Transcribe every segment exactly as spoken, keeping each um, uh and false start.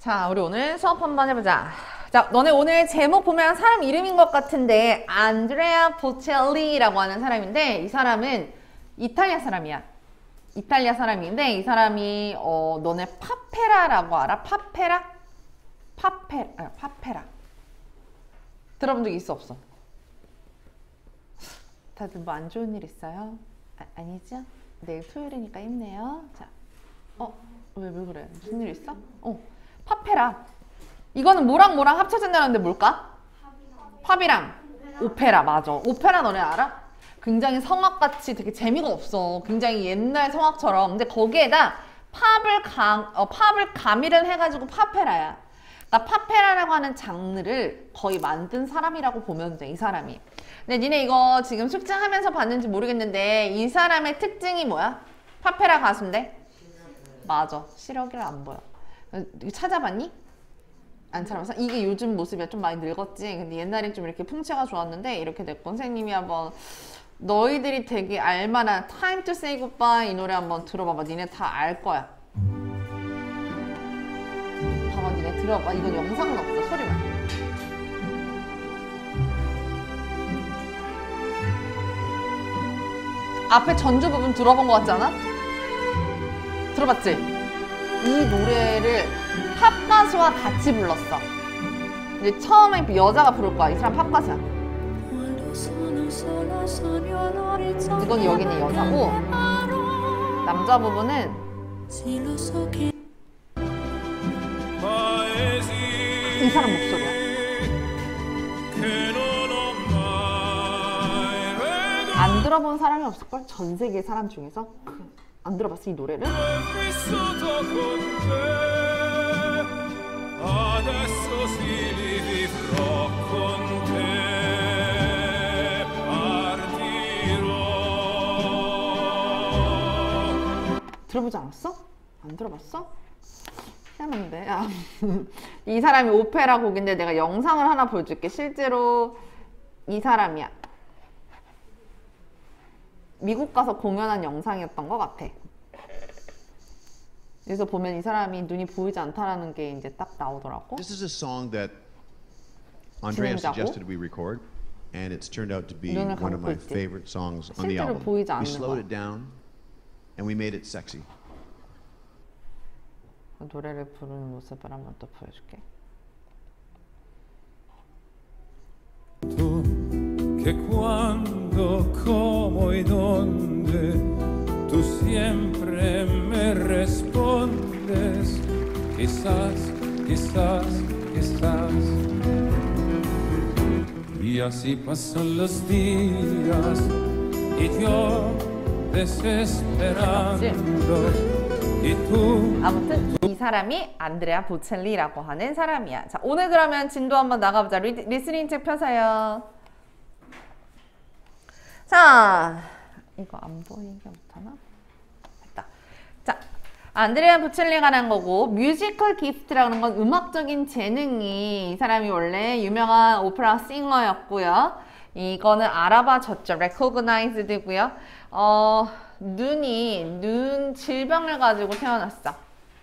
자, 우리 오늘 수업 한번 해보자. 자, 너네 오늘 제목 보면 사람 이름인 것 같은데 안드레아 보첼리라고 하는 사람인데 이 사람은 이탈리아 사람이야. 이탈리아 사람인데 이 사람이 어 너네 파페라라고 알아? 파페라? 파페, 아, 파페라 들어본 적 있어 없어? 다들 뭐 안 좋은 일 있어요? 아, 아니죠? 내일 토요일이니까 힘내요. 자, 어? 왜, 왜 그래? 무슨 일 있어? 어, 파페라. 이거는 뭐랑 뭐랑 합쳐진다는데 뭘까? 팝이랑 오페라. 맞아. 오페라 너네 알아? 굉장히 성악같이 되게 재미가 없어. 굉장히 옛날 성악처럼. 근데 거기에다 팝을 감, 어, 팝을 가미를 해가지고 파페라야. 그러니까 파페라라고 하는 장르를 거의 만든 사람이라고 보면 돼, 이 사람이. 근데 니네 이거 지금 숙제하면서 봤는지 모르겠는데 이 사람의 특징이 뭐야? 파페라 가수인데? 맞아. 시력이 안 보여. 이거 찾아봤니? 안 찾아봤어? 이게 요즘 모습이야. 좀 많이 늙었지? 근데 옛날엔 좀 이렇게 풍채가 좋았는데 이렇게 됐고 선생님이 한번 너희들이 되게 알만한 Time to Say Goodbye 이 노래 한번 들어봐봐. 니네 다 알 거야. 봐봐, 니네 들어봐. 이건 영상은 없어. 소리만. 앞에 전주 부분 들어본 것 같지 않아? 들어봤지? 이 노래를 팝 가수와 같이 불렀어. 이제 처음에 여자가 부를 거야. 이 사람 팝 가수야. 이건 여기 있는 여자고 남자 부분은 이 사람 목소리야. 안 들어본 사람이 없을걸? 전 세계 사람 중에서? 안 들어봤어 이 노래를? 들어보지 않았어? 안 들어봤어? 희한한데. 아. 이 사람이 오페라 곡인데 내가 영상을 하나 보여줄게. 실제로 이 사람이야. 미국 가서 공연한 영상이었던 것 같아. 그래서 보면 이 사람이 눈이 보이지 않다라는 게 이제 딱 나오더라고. This is a song that Andrea suggested we record, and it's turned out to be one of my favorite songs on the album. We slowed it down, and we made it sexy. 노래를 부르는 모습을 한번 또 보여줄게. Que cuando, como y dónde, tú siempre me respondes, quizás, quizás, quizás. Y así pasan los días y yo desesperando. y tú. 아무튼 이 사람이 안드레아 보첼리라고 하는 사람이야. 자, 오늘 그러면 진도 한번 나가보자. 리, 리스닝 책 펴세요. 자, 이거 안 보이게 못하나? 됐다. 자, 안드레아 보첼리가 난 거고, 뮤지컬 기프트라는 건 음악적인 재능이, 이 사람이 원래 유명한 오페라 싱어였고요. 이거는 알아봐졌죠. recognized고요. 어, 눈이, 눈 질병을 가지고 태어났어.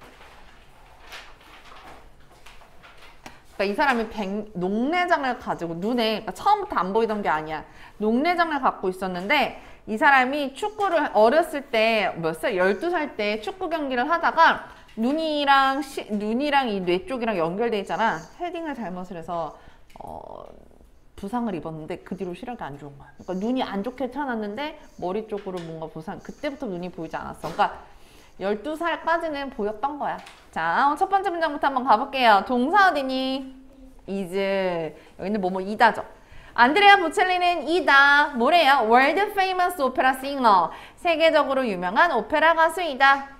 그러니까 이 사람이 백, 녹내장을 가지고 눈에, 그러니까 처음부터 안 보이던 게 아니야. 녹내장을 갖고 있었는데 이 사람이 축구를 어렸을 때 몇 살? 열두 살 때 축구 경기를 하다가 눈이랑 시, 눈이랑 이 뇌 쪽이랑 연결돼 있잖아. 헤딩을 잘못을 해서 어, 부상을 입었는데 그 뒤로 시력이 안 좋은 거야. 그러니까 눈이 안 좋게 태어났는데 머리 쪽으로 뭔가 부상, 그때부터 눈이 보이지 않았어. 그러니까 열두 살까지는 보였던 거야. 자, 첫 번째 문장부터 한번 가볼게요. 동사 어디니? is. 여기는 뭐뭐 이다죠. 안드레아 보첼리는 이다. 뭐래요? World famous opera singer. 세계적으로 유명한 오페라 가수이다.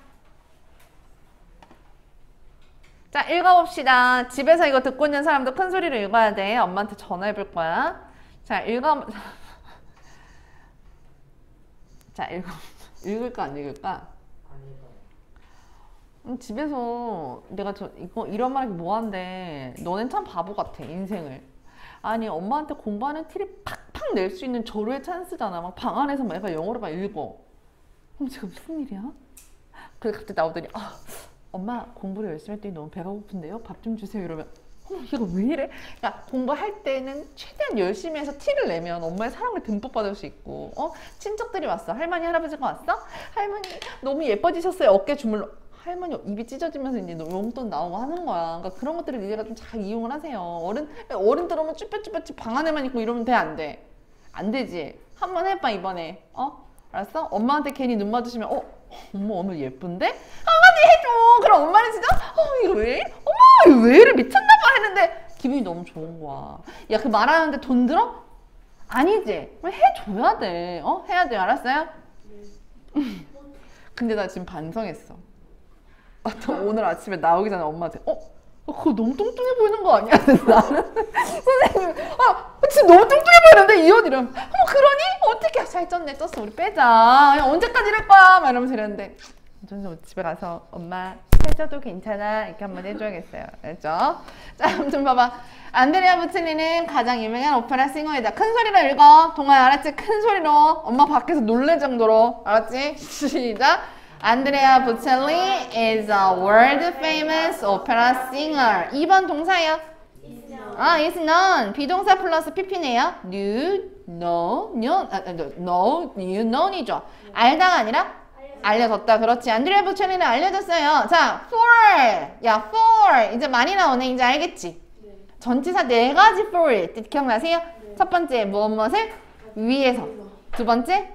자, 읽어봅시다. 집에서 이거 듣고 있는 사람도 큰 소리로 읽어야 돼. 엄마한테 전화해 볼 거야. 자, 읽어. 자, 읽어. 읽을까 안 읽을까? 음, 집에서 내가 저 이거 이런 말 하기 뭐한데 너넨 참 바보 같아, 인생을. 아니, 엄마한테 공부하는 티를 팍팍 낼 수 있는 절호의 찬스잖아. 막 방 안에서 막 애가 영어로 막 읽어. 그럼 지금 무슨 일이야? 그래 갑자기 나오더니 아, 엄마 공부를 열심히 했더니 너무 배가 고픈데요? 밥 좀 주세요. 이러면 어머 이거 왜 이래? 그러니까 공부할 때는 최대한 열심히 해서 티를 내면 엄마의 사랑을 듬뿍 받을 수 있고 어? 친척들이 왔어. 할머니 할아버지가 왔어? 할머니 너무 예뻐지셨어요. 어깨 주물러. 할머니 입이 찢어지면서 이제 용돈 나오고 하는 거야. 그러니까 그런 것들을 니네가 좀 잘 이용을 하세요. 어른 어른들 오면 쭈뼛쭈뼛 방 안에만 있고 이러면 돼 안 돼? 안 되지. 한번 해봐 이번에. 어? 알았어? 엄마한테 괜히 눈 마주치면 어? 엄마 오늘 예쁜데? 한마디 해줘. 그럼 엄마는 진짜 어 이거 왜? 어머 이거 왜 이래 미쳤나봐 했는데 기분이 너무 좋은 거야. 야 그 말하는데 돈 들어? 아니지. 해줘야 돼. 어? 해야 돼. 알았어요? 근데 나 지금 반성했어. 아, 오늘 아침에 나오기 전에 엄마한테 어? 어 그거 너무 뚱뚱해 보이는 거 아니야? 나는 선생님 아 지금 너무 뚱뚱해 보이는데 이 옷 이러면 어머 그러니? 어떻게 잘 쪘네 쪘어 우리 빼자 언제까지 이럴 거야? 막 이러면서 이랬는데 전 집에 가서 엄마 살 쪄도 괜찮아 이렇게 한번 해줘야겠어요. 알죠? 자 아무튼 봐봐 안드레아 보첼리는 가장 유명한 오페라 싱어이다. 큰 소리로 읽어. 동아야 알았지? 큰 소리로 엄마 밖에서 놀랄 정도로 알았지? 시작. 안드레아 보첼리 is a world famous opera singer. 이 번 동사예요. 아, is known. 비동사 플러스 pp네요. You know, know, know, you know이죠. 알다가 아니라 알려졌다. 그렇지. 안드레아 보첼리는 알려졌어요. 자, for. 야, for. 이제 많이 나오네. 이제 알겠지? 전치사 네 가지 for. 기억나세요? 첫 번째, 무엇 무엇을? 위에서. 두 번째,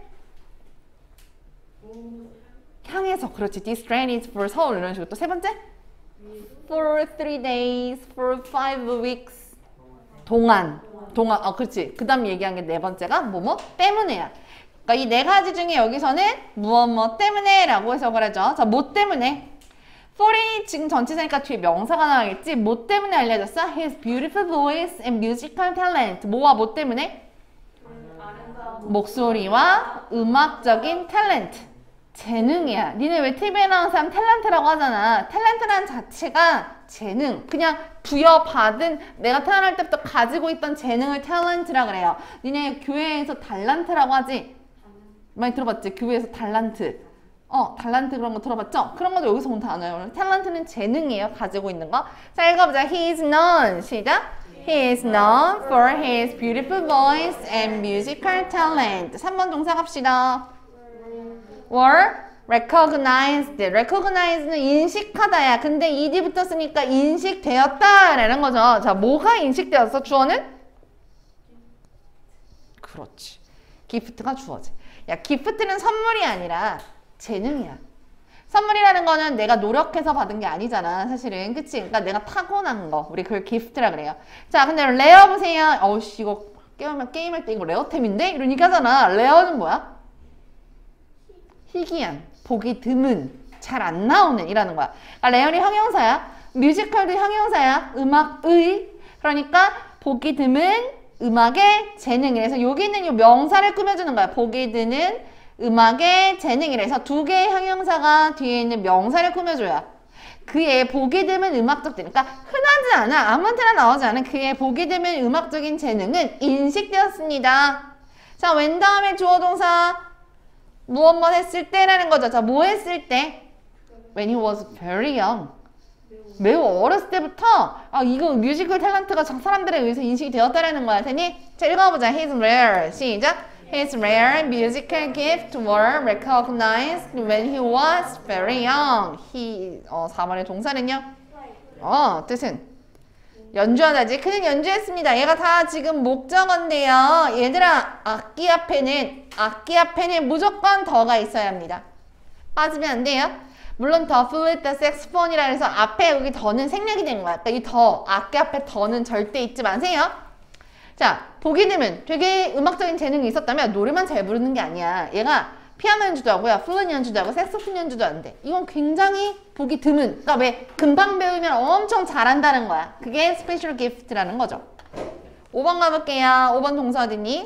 향해서. 그렇지. This train is for 서울. 이런 식으로. 또 세 번째? For three days, for five weeks. 동안. 동안. 어, 그렇지. 그 다음 얘기한 게 네 번째가 뭐뭐? 때문에야. 그러니까 이 네 가지 중에 여기서는 무엇 뭐 때문에 라고 해석을 하죠. 자, 뭐 때문에? for이 지금 전치사니까 뒤에 명사가 나와야겠지. 뭐 때문에 알려졌어? His beautiful voice and musical talent. 뭐와 뭐 때문에? 목소리와 음악적인 탤런트. 재능이야. 니네 왜 티비에 나온 사람 탤런트라고 하잖아. 탤런트라는 자체가 재능. 그냥 부여받은 내가 태어날 때부터 가지고 있던 재능을 탤런트라 그래요. 니네 교회에서 달란트라고 하지? 많이 들어봤지? 교회에서 달란트. 어, 달란트 그런 거 들어봤죠? 그런 것도 여기서 온 단어예요. 탤런트는 재능이에요. 가지고 있는 거. 자, 읽어보자. He is known. 시작. He is known for his beautiful voice and musical talent. 삼 번 동사 갑시다. were recognized. recognize는 인식하다야. 근데 ed 붙었으니까 인식되었다 라는 거죠. 자, 뭐가 인식되었어? 주어는? 그렇지. 기프트가 주어지. 야, 기프트는 선물이 아니라 재능이야. 선물이라는 거는 내가 노력해서 받은 게 아니잖아. 사실은. 그치? 그러니까 내가 타고난 거. 우리 그걸 기프트라 그래요. 자, 근데 레어 보세요. 어우씨, 이거 게임할, 게임할 때 이거 레어템인데? 이런 얘기 하잖아. 레어는 뭐야? 희귀한, 보기 드문, 잘 안 나오는 이라는 거야. 그러니까 레어는 형용사야. 뮤지컬도 형용사야. 음악의. 그러니까 보기 드문 음악의 재능이라서 여기는 이 명사를 꾸며주는 거야. 보기 드문 음악의 재능이라서 두 개의 형용사가 뒤에 있는 명사를 꾸며줘야 그의 보기 드문 음악적 재능. 그러니까 흔하지 않아. 아무한테나 나오지 않은 그의 보기 드문 음악적인 재능은 인식되었습니다. 자, when 다음에 주어 동사 무엇 뭐 했을 때라는 거죠. 자, 뭐 했을 때? When he was very young. 매우 어렸을 때부터 아 이거 뮤지컬 탤런트가 저 사람들에 의해서 인식이 되었다라는 거야. 되니? 자, 읽어보자. His rare. 시작. His rare musical gift were recognized when he was very young. He 어, 사 번의 동사는요? 어, 뜻은? 연주하다지. 그는 연주했습니다. 얘가 다 지금 목적어인데요. 얘들아, 악기 앞에는 악기 앞에는 무조건 더가 있어야 합니다. 빠지면 안 돼요. 물론 더, 플루트, 색스폰이라 해서 앞에 여기 더는 생략이 된 거야. 그러니까 이 더, 악기 앞에 더는 절대 잊지 마세요. 자, 보기 드문 되게 음악적인 재능이 있었다면 노래만 잘 부르는 게 아니야. 얘가 피아노 연주도 하고요. 플룻 연주도 하고 색소폰 연주도 하는데 이건 굉장히 보기 드문. 그러니까 왜 금방 배우면 엄청 잘한다는 거야. 그게 스페셜 기프트라는 거죠. 오 번 가볼게요. 오 번 동사 어딨니?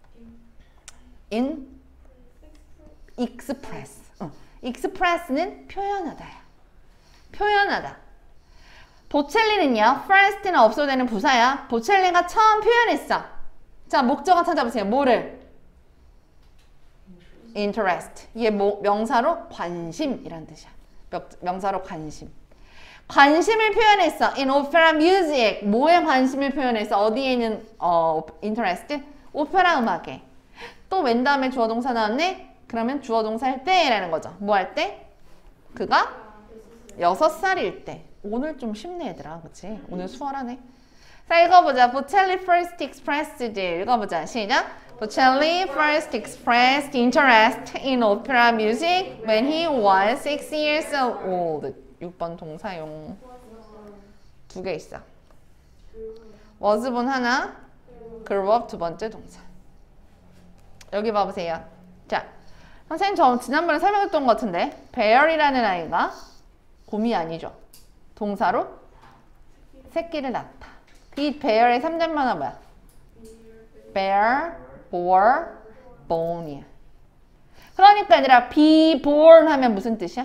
in express. 어. express는 표현하다야. 표현하다. 보첼리는요. first는 없어도 되는 부사야. 보첼리가 처음 표현했어. 자, 목적어 찾아보세요. 뭐를? interest. 이게 뭐, 명사로 관심이란 뜻이야. 명사로 관심. 관심을 표현했어. In opera music. 뭐에 관심을 표현했어? 어디에 있는 어, interest? 오페라 음악에. 또 웬 다음에 주어 동사 나왔네? 그러면 주어 동사 할 때라는 거죠. 뭐 할 때? 그가 여섯 살일 때. 오늘 좀 쉽네 얘들아. 그치? 오늘 수월하네. 자 읽어보자. Bocelli first expressed. 읽어보자. 시작. Bocelli first expressed interest in opera music when he was six years old. 육 번 동사용. 두 개 있어. was본 하나, grew up 두 번째 동사. 여기 봐보세요. 자, 선생님 저 지난번에 설명했던 것 같은데 bear이라는 아이가 곰이 아니죠. 동사로 새끼를 낳다. 이 bear의 삼 점 만화 뭐야? bear, bore, bone이야. 그러니까 얘들아 be born 하면 무슨 뜻이야?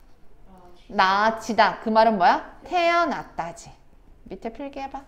낳아지다. 그 말은 뭐야? 태어났다지. 밑에 필기해봐.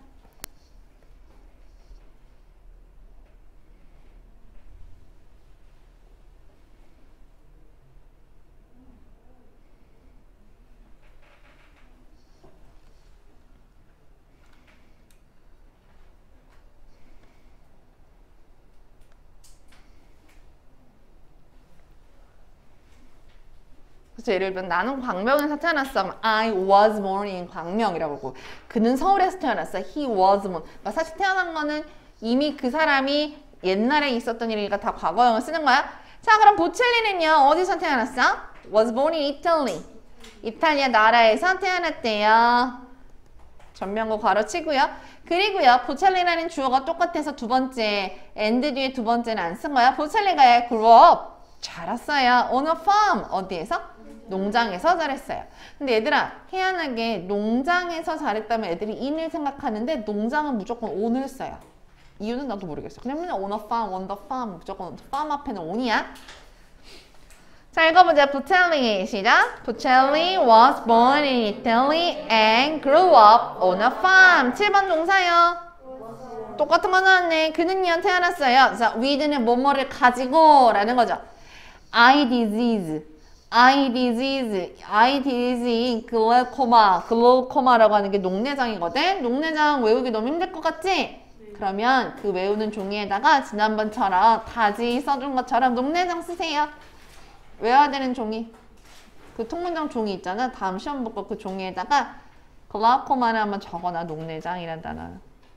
그래서 예를 들면 나는 광명에서 태어났어. 그럼 I was born in 광명이라고 하고 그는 서울에서 태어났어. He was born. 그러니까 사실 태어난 거는 이미 그 사람이 옛날에 있었던 일이니까 다 과거형을 쓰는 거야. 자 그럼 보첼리는요. 어디서 태어났어? Was born in Italy. 이탈리아 나라에서 태어났대요. 전면고 괄호치고요. 그리고요. 보첼리라는 주어가 똑같아서 두 번째 and 뒤에 두 번째는 안 쓴 거야. 보첼리가 grew up. 자랐어요. On a farm. 어디에서? 농장에서 자랐어요. 근데 얘들아 희한하게 농장에서 자랐다면 애들이 in을 생각하는데 농장은 무조건 on을 써요. 이유는 나도 모르겠어. 그냥 그냥 on a farm, on the farm 무조건 farm 앞에는 on이야. 자 읽어보자. Bocelli 시작. Bocelli was born in Italy and grew up on a farm. 칠 번 동사요. 똑같은 거 나왔네. 그는요 태어났어요. 자 with는 뭐뭐를 가지고 라는 거죠. eye disease, eye disease, eye disease, glaucoma, glaucoma라고 하는 게 녹내장이거든. 녹내장 외우기 너무 힘들 것 같지? 네. 그러면 그 외우는 종이에다가 지난번처럼 다지 써준 것처럼 녹내장 쓰세요. 외워야 되는 종이. 그 통문장 종이 있잖아. 다음 시험 보고 그 종이에다가 glaucoma를 한번 적어놔. 녹내장이란 단어.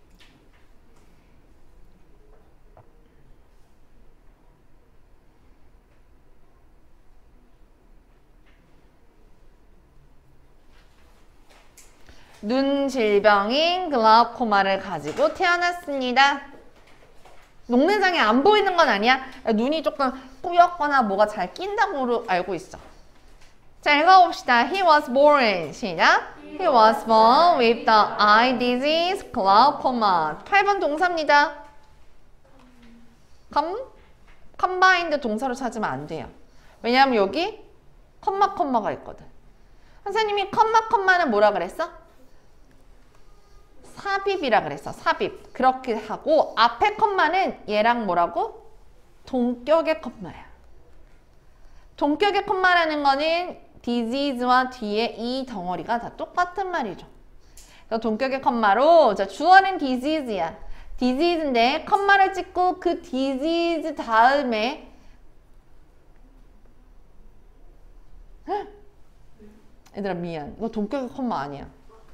눈 질병인 글라우코마를 가지고 태어났습니다. 녹내장이 안 보이는 건 아니야. 눈이 조금 뿌옇거나 뭐가 잘 낀다고 알고 있어. 자, 읽어봅시다. He was born. 시작. He was born with the eye disease glaucoma. 팔 번 동사입니다. come, combined 동사로 찾으면 안 돼요. 왜냐하면 여기 컴마 컴마가 있거든. 선생님이 컴마 컴마는 뭐라 그랬어? 삽입이라 그랬어. 삽입. 그렇게 하고 앞에 컴마는 얘랑 뭐라고? 동격의 컴마야. 동격의 컴마라는 거는 disease와 뒤에 이 덩어리가 다 똑같은 말이죠. 그래서 동격의 컴마로 자 주어는 disease야. disease인데 컴마를 찍고 그 disease 다음에 헉! 얘들아 미안. 이거 동격의 컴마 아니야.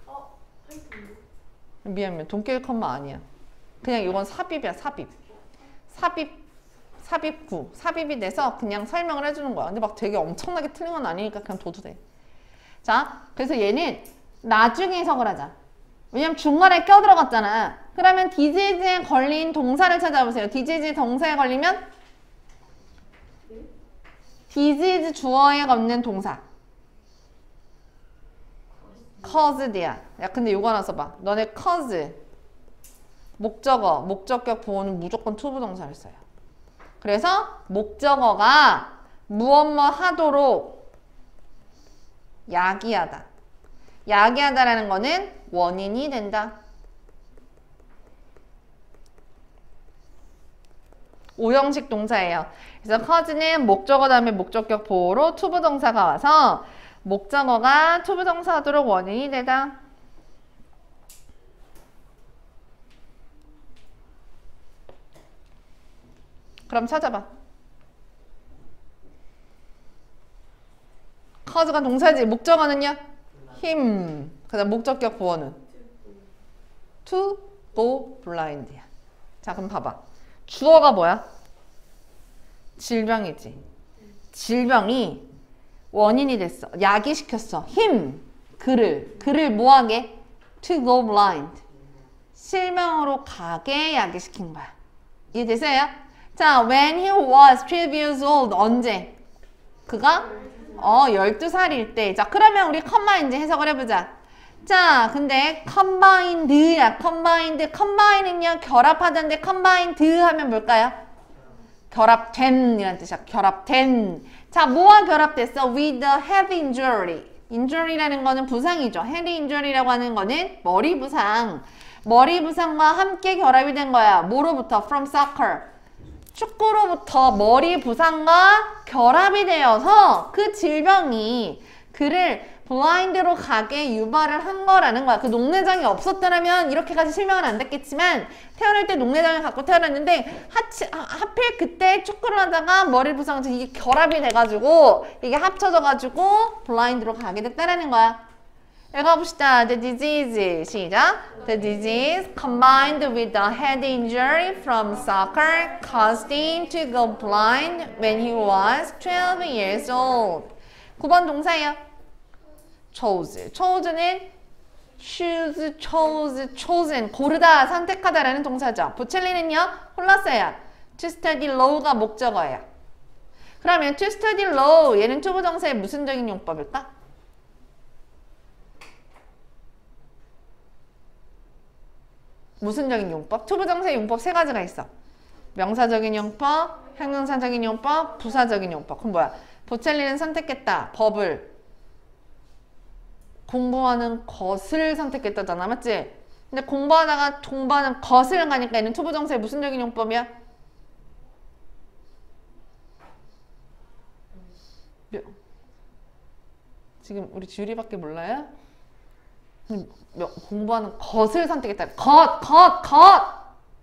미안 미안. 동격의 컴마 아니야. 그냥 이건 삽입이야. 삽입. 삽입. 삽입구. 삽입이 돼서 그냥 설명을 해주는 거야. 근데 막 되게 엄청나게 틀린 건 아니니까 그냥 둬도 돼. 자, 그래서 얘는 나중에 해석을 하자. 왜냐면 중간에 껴들어갔잖아. 그러면 디지즈에 걸린 동사를 찾아보세요. 디지즈 동사에 걸리면 디지즈 주어에 걸리는 동사. caused야. 야 근데 이거 하나 써봐. 너네 cause 목적어, 목적격 보호는 무조건 투부동사를 써요. 그래서 목적어가 무엇 뭐 하도록 야기하다. 야기하다라는 거는 원인이 된다. 오형식 동사예요. 그래서 cause는 목적어 다음에 목적격 보호로 투부동사가 와서 목적어가 투부정사 하도록 원인이 되다. 그럼 찾아봐. cause가 동사지. 목적어는요? him. 그 다음 목적격 보어는? to go blind야. 자, 그럼 봐봐. 주어가 뭐야? 질병이지. 질병이 원인이 됐어. 야기시켰어. him. 그를. 그를 뭐하게? to go blind. 실명으로 가게 야기시킨 거야. 이해되세요? 자, when he was twelve years old. 언제? 그가? 어, 열두 살일 때. 자, 그러면 우리 combine 해석을 해보자. 자, 근데 combined야. combined. combine은요, 결합하던데 combined 하면 뭘까요? 결합된 이란 뜻이야. 결합된. 자, 뭐와 결합됐어? with a head injury. injury라는 거는 부상이죠. head injury라고 하는 거는 머리 부상. 머리 부상과 함께 결합이 된 거야. 뭐로부터? from soccer. 축구로부터 머리 부상과 결합이 되어서 그 질병이 그를 블라인드로 가게 유발을 한 거라는 거야. 그 녹내장이 없었더라면 이렇게까지 실명은 안 됐겠지만 태어날 때 녹내장을 갖고 태어났는데 하치, 하, 하필 그때 축구를 하다가 머리 부상에서 이게 결합이 돼가지고 이게 합쳐져가지고 블라인드로 가게 됐다라는 거야. 읽어봅시다. The disease. 시작. The disease combined with a head injury from soccer caused him to go blind when he was twelve years old. 구 번 동사예요. chose. chose는 choose, chose, chosen. 고르다, 선택하다라는 동사죠. 보첼리는요. 홀랐어요. to study law가 목적어예요. 그러면 to study law 얘는 투부정사의 무슨 적인 용법일까? 무슨적인 용법? 투부정사의 용법 세 가지가 있어. 명사적인 용법, 형용사적인 용법, 부사적인 용법. 그럼 뭐야? 보첼리는 선택했다. 법을. 공부하는 것을 선택했다잖아. 맞지? 근데 공부하다가 공부하는 것을 가니까 얘는 투부정사의 무슨적인 용법이야? 지금 우리 지율이밖에 몰라요? 공부하는 것을 선택했다. 것, 것, 것!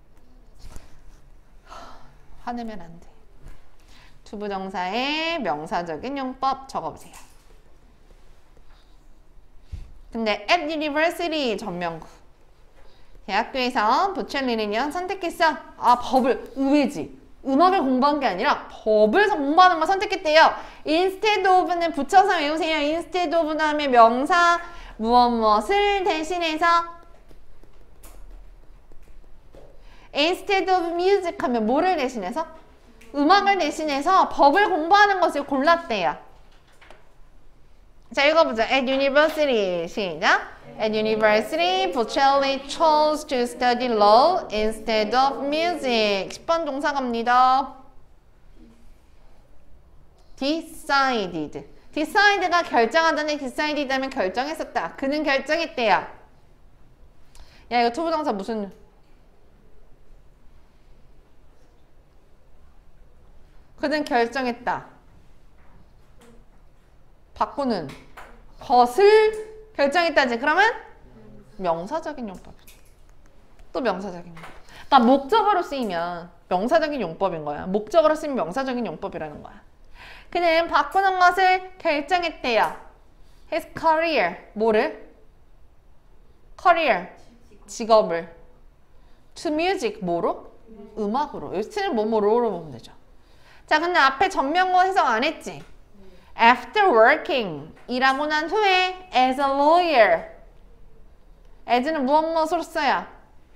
화내면 안 돼. 투부정사의 명사적인 용법 적어보세요. 근데 at university 전명구. 대학교에서 보첼리는요 선택했어. 아, 법을. 의외지. 음악을 공부한 게 아니라 법을 공부하는 걸 선택했대요. instead of는 붙여서 외우세요. instead of 다음에 명사 무엇 무엇을 대신해서 instead of music 하면 뭐를 대신해서? 음악을 대신해서 법을 공부하는 것을 골랐대요. 자, 읽어보자. At university. 시작. At university, Bocelli chose to study law instead of music. 십 번 동사 갑니다. decided. decide가 결정하다는 decided 하면 결정했었다. 그는 결정했대요. 야, 이거 투부정사 무슨... 그는 결정했다. 바꾸는 것을 결정했다지. 그러면 명사적인 용법. 또 명사적인 용법. 그러니까 목적어로 쓰이면 명사적인 용법인 거야. 목적어로 쓰이면 명사적인 용법이라는 거야. 그는 바꾸는 것을 결정했대요. His career. 뭐를? career. 직업을. To music. 뭐로? 음악으로. 여기 스는 뭐뭐로로 보면 되죠. 자, 근데 앞에 전명구 해석 안 했지? After working. 일하고 난 후에 as a lawyer. as는 무엇 무엇으로 써요?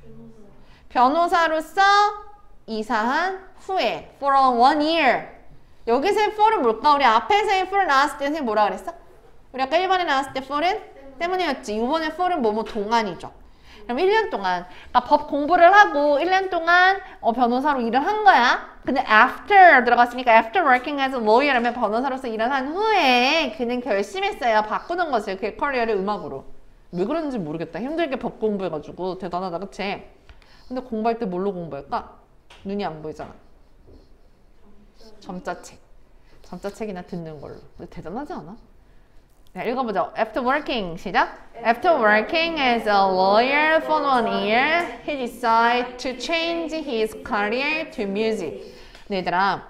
변호사로서 이사한 후에 for one year. 여기서의 for은 뭘까? 우리 앞에서의 for 나왔을 때 선생님 뭐라 그랬어? 우리 아까 일 번에 나왔을 때 for은 때문이었지. 이번에 for은 뭐뭐 동안이죠. 그럼 일 년 동안 그러니까 법 공부를 하고 일 년 동안 어, 변호사로 일을 한 거야. 근데 after 들어갔으니까 after working as a lawyer 하면 변호사로서 일을 한 후에 그는 결심했어요. 바꾸는 것을 그의 커리어를 음악으로. 왜 그런지 모르겠다. 힘들게 법 공부해가지고 대단하다. 그치? 근데 공부할 때 뭘로 공부할까? 눈이 안 보이잖아. 점자책. 점자책이나 듣는 걸로. 근데 대단하지 않아? 자, 읽어보죠. After working, 시작. After working as a lawyer for one year, he decided to change his career to music. 네, 얘들아.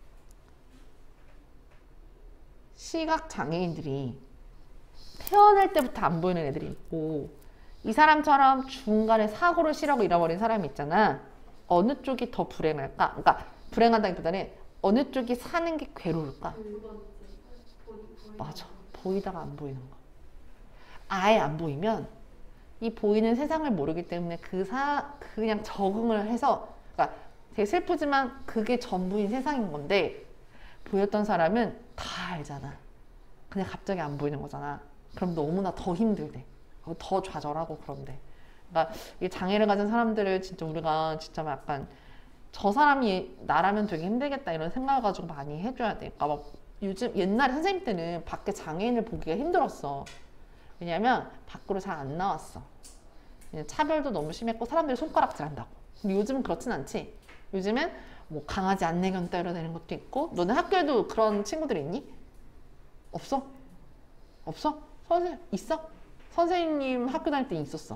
시각 장애인들이 태어날 때부터 안 보이는 애들이 있고 이 사람처럼 중간에 사고를 치려고 잃어버린 사람이 있잖아. 어느 쪽이 더 불행할까? 그러니까 불행하다기보다는 어느 쪽이 사는 게 괴로울까? 맞아. 보이다가 안 보이는 거. 아예 안 보이면 이 보이는 세상을 모르기 때문에 그 사, 그냥 적응을 해서 그러니까 되게 슬프지만 그게 전부인 세상인 건데 보였던 사람은 다 알잖아. 그냥 갑자기 안 보이는 거잖아. 그럼 너무나 더 힘들대. 더 좌절하고 그런데. 그러니까 이 장애를 가진 사람들을 진짜 우리가 진짜 약간 저 사람이 나라면 되게 힘들겠다 이런 생각을 가지고 많이 해줘야 돼. 그러니까 막 요즘 옛날에 선생님 때는 밖에 장애인을 보기가 힘들었어. 왜냐면 밖으로 잘 안 나왔어. 차별도 너무 심했고 사람들이 손가락질 한다고. 근데 요즘은 그렇진 않지. 요즘은 뭐 강아지 안내견 때려내는 것도 있고. 너네 학교에도 그런 친구들 있니? 없어? 없어? 선생님 있어? 선생님 학교 다닐 때 있었어.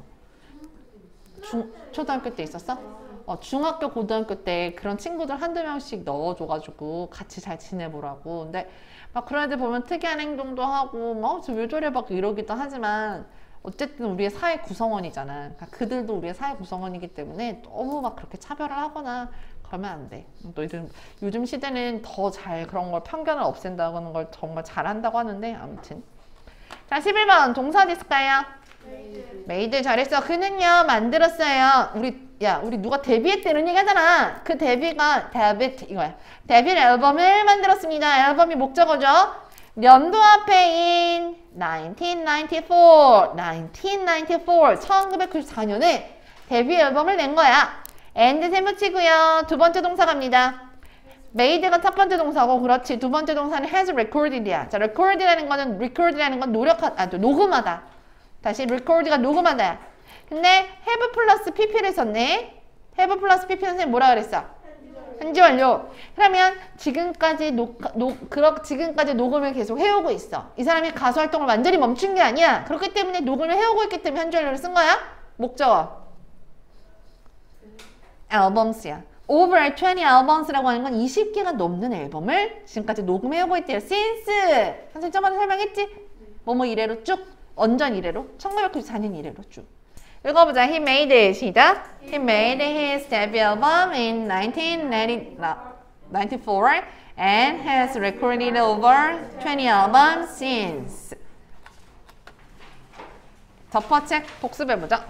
중, 초등학교 때 있었어? 어, 중학교, 고등학교 때 그런 친구들 한두 명씩 넣어줘가지고 같이 잘 지내보라고. 근데 막 그런 애들 보면 특이한 행동도 하고 막 왜 저래 막 이러기도 하지만 어쨌든 우리의 사회 구성원이잖아. 그러니까 그들도 우리의 사회 구성원이기 때문에 너무 막 그렇게 차별을 하거나 그러면 안 돼. 또 요즘, 요즘 시대는 더 잘 그런 걸 편견을 없앤다는 걸 정말 잘한다고 하는데 아무튼. 자, 십일 번 동사 어디 있을까요? 메이드. 메이드 잘했어. 그는요 만들었어요. 우리 야 우리 누가 데뷔했다는 얘기 하잖아. 그 데뷔가 데뷔 이거야. 데뷔 앨범을 만들었습니다. 앨범이 목적어죠. 연도 앞에인 천구백구십사, 천구백구십사, 천구백구십사 년에 데뷔 앨범을 낸 거야. and 셈붙이고요. 두 번째 동사 갑니다. made가 첫 번째 동사고, 그렇지. 두 번째 동사는 has recorded이야. 자, record이라는 거는, record이라는 건 노력하, 아, 녹음하다. 다시, record가 녹음하다. 근데 have 플러스 pp를 썼네. have 플러스 pp 선생님 뭐라 그랬어? 현지 완료. 그러면 지금까지 녹, 녹, 그렇, 지금까지 녹음을 계속 해오고 있어. 이 사람이 가수 활동을 완전히 멈춘 게 아니야. 그렇기 때문에 녹음을 해오고 있기 때문에 현지 완료를 쓴 거야. 목적어. 앨범스야. over 이십 앨범스라고 하는 건 이십 개가 넘는 앨범을 지금까지 녹음해오고 있대요. since. 선생님 저번에 설명했지? 뭐뭐 이래로 쭉. 완전 이래로. 천구백구십사 년 이래로 쭉. 읽어보자. He made it. 시작. He made his debut album in nineteen ninety-four and has recorded over twenty albums since. 덮어책 복습해보자.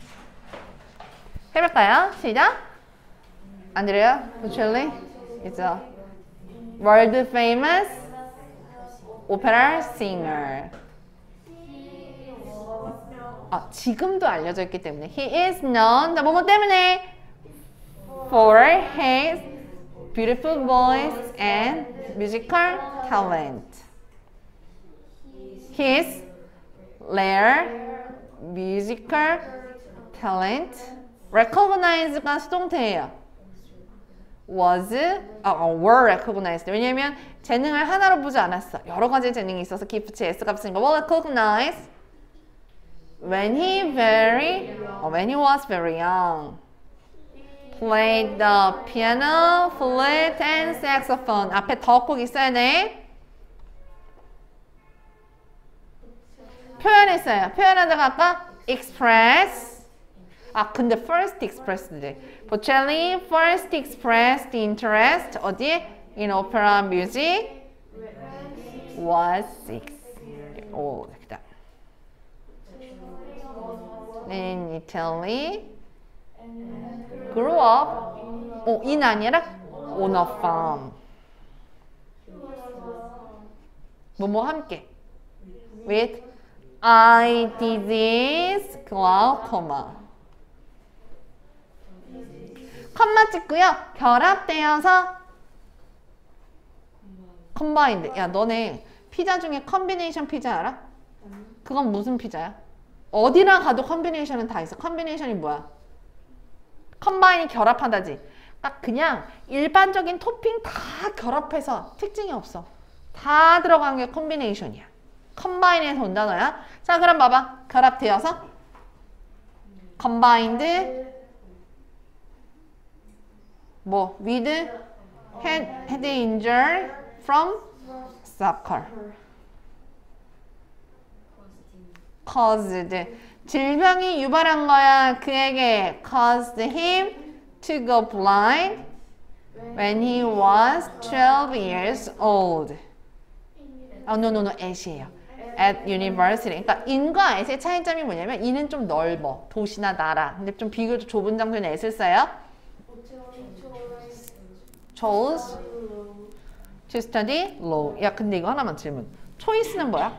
해볼까요? 시작. Andrea Bocelli is a world famous opera singer. 아, 지금도 알려져 있기 때문에 he is known. 자, 뭐뭐 때문에 for his beautiful voice and musical talent. His rare musical talent recognize가 수동태예요. was, 아, were recognized. 왜냐면 재능을 하나로 보지 않았어. 여러 가지 재능이 있어서 기프트 S 값 쓰니까 well recognized when he very, oh, when he was very young. Played the piano, flute, and saxophone. 앞에 더 꼭 있어야 돼. 표현했어요. 표현하다가 아까 express. 아, 근데 first expressed. Bocelli first expressed interest 어디에? In opera music was six years old. In Italy, grew up. 어, in 아니라 on a farm. 뭐뭐 함께. With eye disease, glaucoma. 컴마 찍고요. 결합되어서 combined. 야, 너네 피자 중에 컨비네이션 피자 알아? 그건 무슨 피자야? 어디나 가도 컨비네이션은 다 있어. 컨비네이션이 뭐야? 컴바인이 결합한다지. 딱 그냥 일반적인 토핑 다 결합해서 특징이 없어. 다 들어간 게 컨비네이션이야. combine에서 온 단어야. 자, 그럼 봐봐. 결합되어서 combined 뭐 with head, head injury from soccer. caused 질병이 유발한 거야. 그에게 caused him to go blind when he was twelve years old. 아, no, no, no, at이에요. at university. 그러니까 in과 at의 차이점이 뭐냐면 in은 좀 넓어. 도시나 나라. 근데 좀 비교적 좁은 장소에는 at을 써요. chose to study law. 야, 근데 이거 하나만 질문. choice는 뭐야?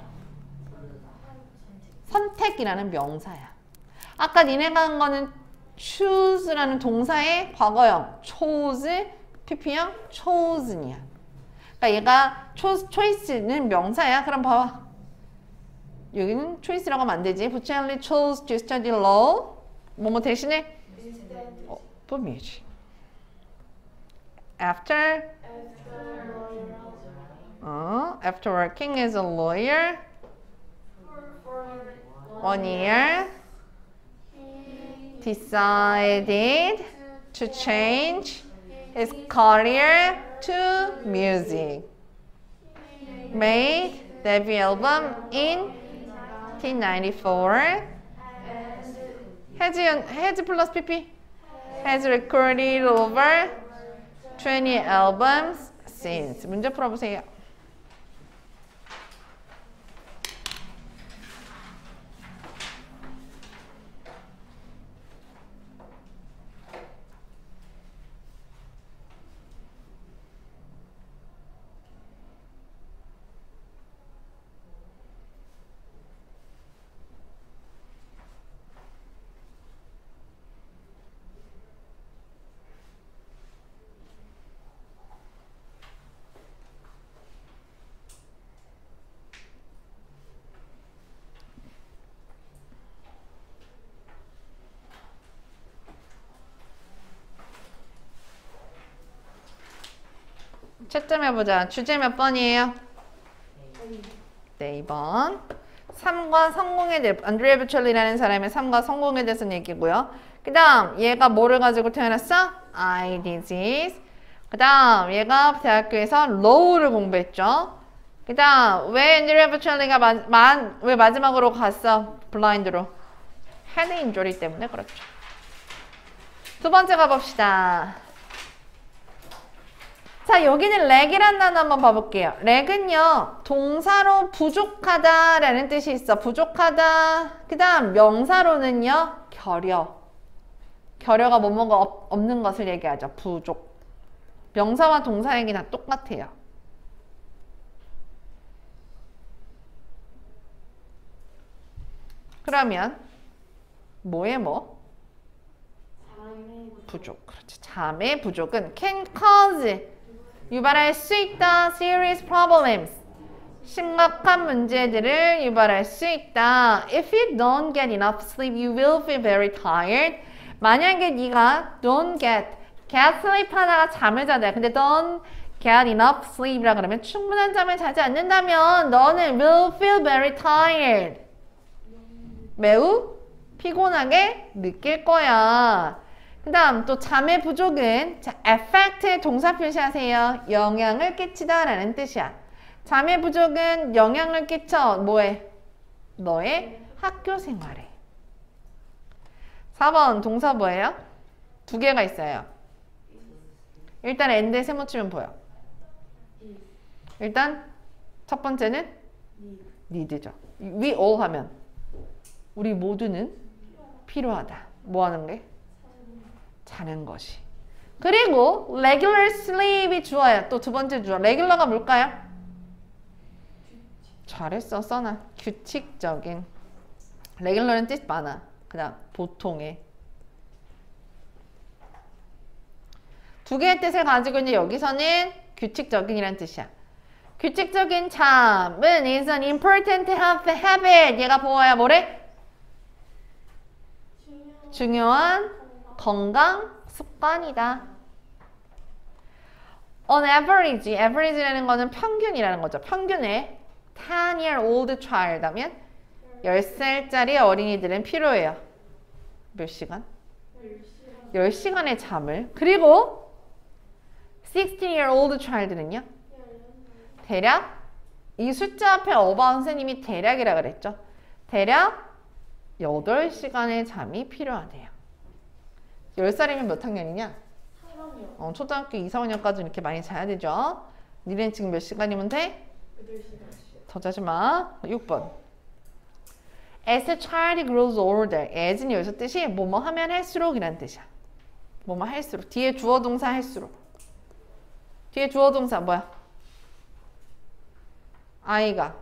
선택이라는 명사야. 아까 니네가 한 거는 choose라는 동사의 과거형 chose, 피피형 chosen이야. 그러니까 얘가 chose, choice는 명사야. 그럼 봐봐. 여기는 choice라고 하면 안 되지. 부채널리 chose to study law. 뭐뭐 대신에 어, 범위지. After 어, after working as a lawyer one year decided to change his career to music. Made debut album in nineteen ninety-four. Has, has plus pp. Has recorded over twenty albums since. 문제 풀어보세요. 채점 해보자. 주제 몇 번이에요? 네, 이 번. 삶과 성공에 대해, 안드레아 보첼리라는 사람의 삶과 성공에 대해서는 얘기고요. 그 다음, 얘가 뭐를 가지고 태어났어? eye disease. 그 다음, 얘가 대학교에서 law를 공부했죠. 그 다음, 왜 안드레아 보첼리가 마, 마, 왜 마지막으로 갔어? 블라인드로. head injury 때문에 그렇죠. 두 번째 가봅시다. 자, 여기는 렉이라는 단어 한번 봐볼게요. 렉은요, 동사로 부족하다 라는 뜻이 있어. 부족하다. 그 다음 명사로는요, 결여. 결여가 뭐뭐가 없는 것을 얘기하죠. 부족. 명사와 동사 얘기 다 똑같아요. 그러면 뭐에 뭐? 부족. 그렇지. 잠의 부족은 can cause 유발할 수 있다. serious problems. 심각한 문제들을 유발할 수 있다. If you don't get enough sleep, you will feel very tired. 만약에 네가 don't get, get sleep 하다가 잠을 자다. 근데 don't get enough sleep이라 그러면 충분한 잠을 자지 않는다면 너는 will feel very tired. 매우 피곤하게 느낄 거야. 그 다음 또 잠의 부족은 자, affect 동사 표시하세요. 영향을 끼치다 라는 뜻이야. 잠의 부족은 영향을 끼쳐 뭐해? 너의 학교 생활에. 사 번 동사 뭐예요? 두 개가 있어요. 일단 and에 세모 치면 보여. 일단 첫 번째는 need죠. we all 하면 우리 모두는 필요하다. 뭐 하는 게? 자는 것이. 그리고 regular sleep이 주어야. 또 두 번째 주어. regular가 뭘까요? 잘했어. 써놔. 규칙적인. regular은 뜻 많아. 그냥 보통의. 두 개의 뜻을 가지고 있는 여기서는 규칙적인이라는 뜻이야. 규칙적인 잠은 is an important health habit. 얘가 보아야 뭐래? 중요한 건강 습관이다. On average, average라는 거는 평균이라는 거죠. 평균의 ten year old child 하면 열 살짜리 어린이들은 필요해요. 몇 시간? 열 시간의 잠을. 그리고 sixteen year old child는요? 대략 이 숫자 앞에 어바 선생님이 대략이라 그랬죠. 대략 여덟 시간의 잠이 필요하대요. 열 살이면 몇 학년이냐? 어, 초등학교 이, 사 학년까지 이렇게 많이 자야 되죠. 니네 지금 몇 시간이면 돼? 여덟 시간. 더 자지 마. 육 번. As a child grows older. as는 여기서 뜻이 뭐뭐 하면 할수록 이란 뜻이야. 뭐뭐 할수록. 뒤에 주어 동사 할수록. 뒤에 주어 동사 뭐야? 아이가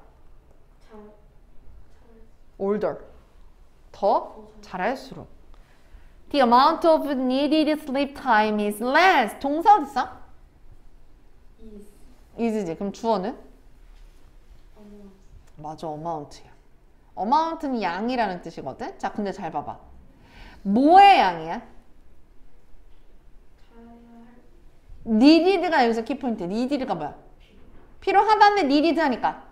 older. 더 잘할수록. The amount of needed sleep time is less. 동사 어디 있어? is. is지. 그럼 주어는? amount. 맞아, amount야. amount는 양이라는 뜻이거든. 자, 근데 잘 봐봐. 뭐의 양이야? needed가 여기서 키포인트. needed가 뭐야? 필요하다는데 needed 하니까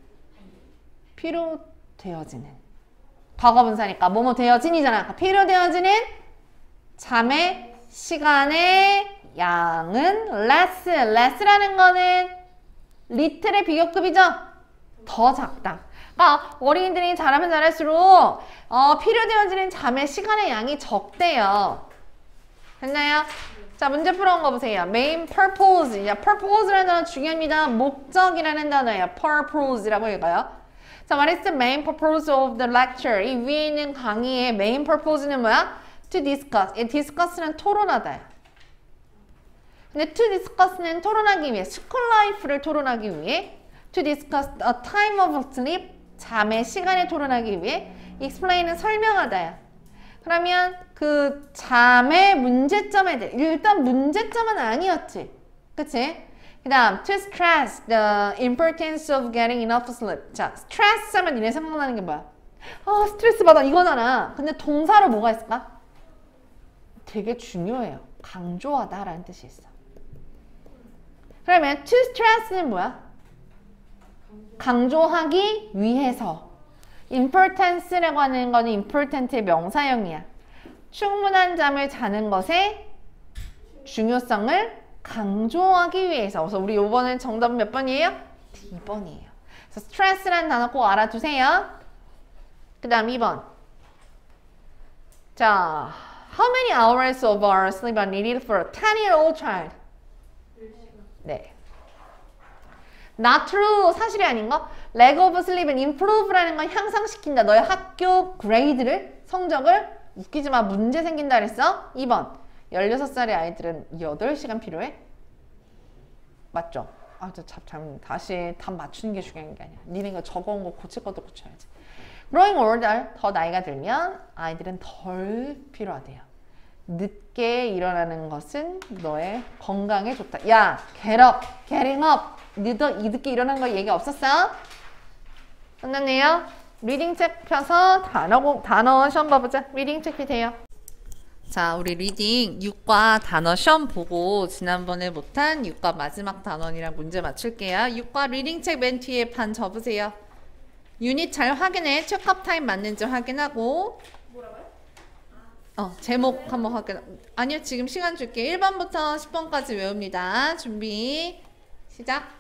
필요되어지는. 과거분사니까 뭐뭐 되어진이잖아. 필요되어지는 잠의 시간의 양은 less. less라는 거는 little의 비교급이죠? 더 작다. 그러니까 어린이들이 자라면 자랄수록 어, 필요되어지는 잠의 시간의 양이 적대요. 됐나요? 자, 문제 풀어온 거 보세요. main purpose. 야, purpose라는 단어 중요합니다. 목적이라는 단어예요. purpose라고 읽어요. 자, what is the main purpose of the lecture? 이 위에 있는 강의의 main purpose는 뭐야? To discuss. 이 discuss는 토론하다야. 근데 to discuss는 토론하기 위해, school life를 토론하기 위해, to discuss a time of sleep, 잠의 시간을 토론하기 위해, explain은 설명하다야. 그러면 그 잠의 문제점에 대해, 일단 문제점은 아니었지. 그치? 그 다음, to stress the importance of getting enough sleep. 자, stress 하면 니네 생각나는 게 뭐야? 아, 스트레스 받아. 이거잖아. 근데 동사로 뭐가 있을까? 되게 중요해요. 강조하다 라는 뜻이 있어. 그러면 to stress는 뭐야? 강조하기 위해서. importance라고 하는 거는 important의 명사형이야. 충분한 잠을 자는 것의 중요성을 강조하기 위해서. 그래서 우리 이번엔 정답은 몇 번이에요? 이 번이에요. 그래서 stress라는 단어 꼭 알아두세요. 그 다음 이 번. 자, how many hours of our sleep are needed for a ten year old child? 네. Not true. 사실이 아닌 거. lack of sleep은 improve라는 건 향상시킨다. 너의 학교 그레이드를, 성적을 웃기지 마. 문제 생긴다 그랬어. 이 번. 열여섯 살의 아이들은 여덟 시간 필요해? 맞죠? 아, 저 참, 참, 다시 답 맞추는 게 중요한 게 아니야. 니네가 적어온 거 고칠 것도 고쳐야지. growing older, 더 나이가 들면 아이들은 덜 필요하대요. 늦게 일어나는 것은 너의 건강에 좋다. 야, get up, getting up. 늦어, 늦게 일어나는 거 얘기 없었어? 끝났네요. 리딩 책 펴서 단어, 단어 시험 봐보자. 리딩 책 펴세요. 자, 우리 리딩 육과 단어 시험 보고 지난번에 못한 육과 마지막 단원이랑 문제 맞출게요. 육과 리딩 책 맨 뒤에 반 접으세요. 유닛 잘 확인해. 체크업 타임 맞는지 확인하고. 뭐라고요? 어, 제목 한번 확인. 아니요, 지금 시간 줄게. 일 번부터 십 번까지 외웁니다. 준비, 시작.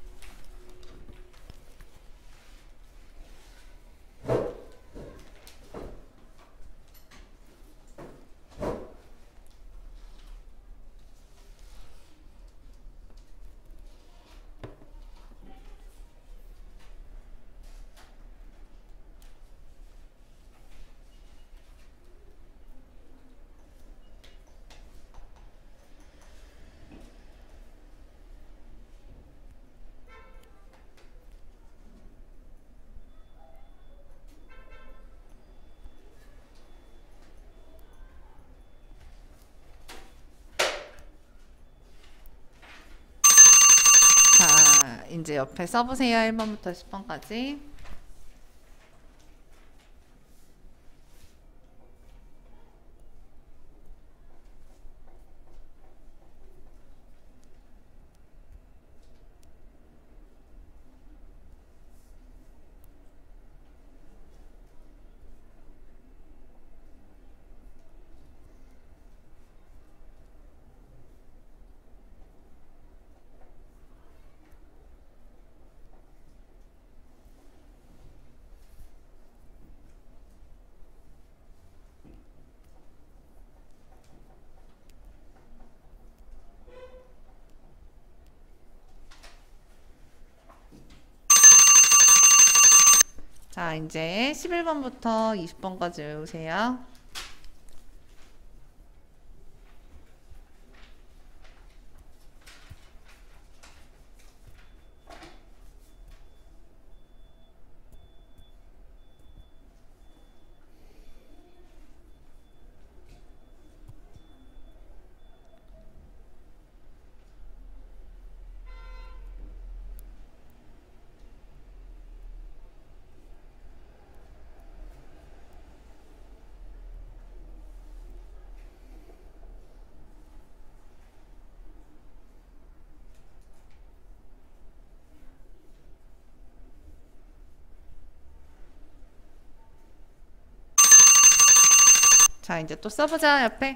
이제 옆에 써보세요. 일 번부터 십 번까지. 자, 이제 십일 번부터 이십 번까지 외우세요. 자, 이제 또 써보자, 옆에.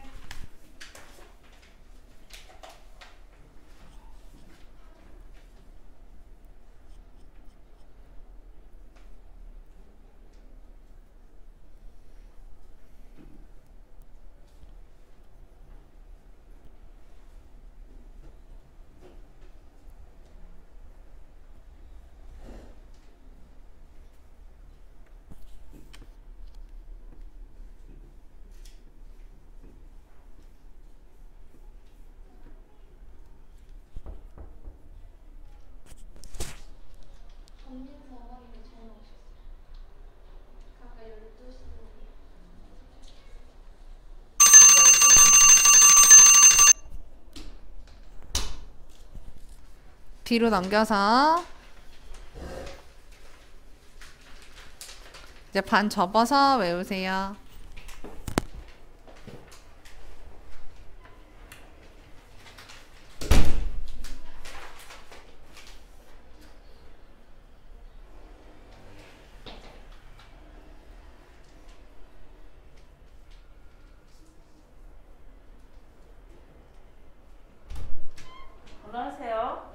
검진사 하기로 전화 오셨어요. 아까 열두 시. 뒤로 넘겨서 이제 반 접어서 외우세요. 건강하세요.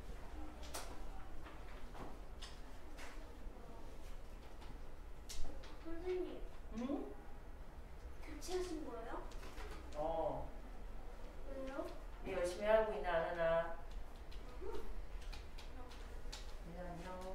선생님, 응? 교체하신 거예요? 어. 왜요? 네 열심히 하고 있나 안 하나? 네, 안녕.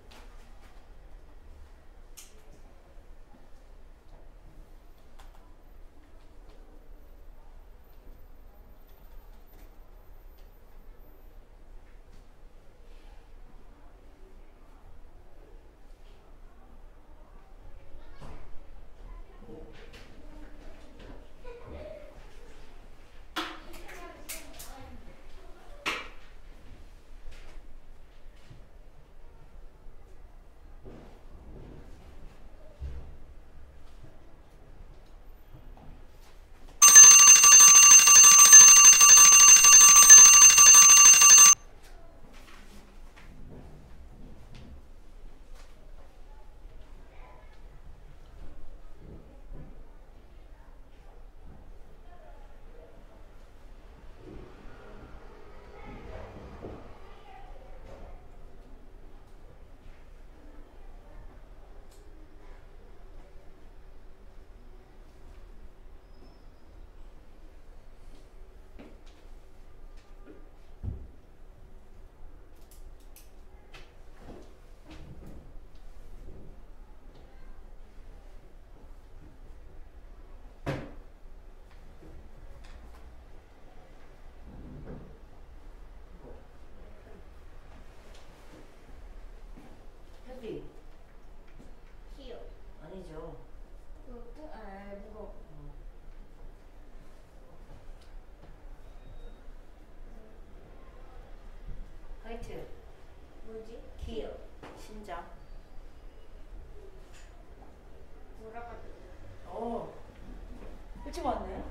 헤비. 키요. 아니죠. 그것도? 아, 무거워. 화이트. 뭐지? 키요. 신장. 돌아가지고. 어. 일찍 왔네.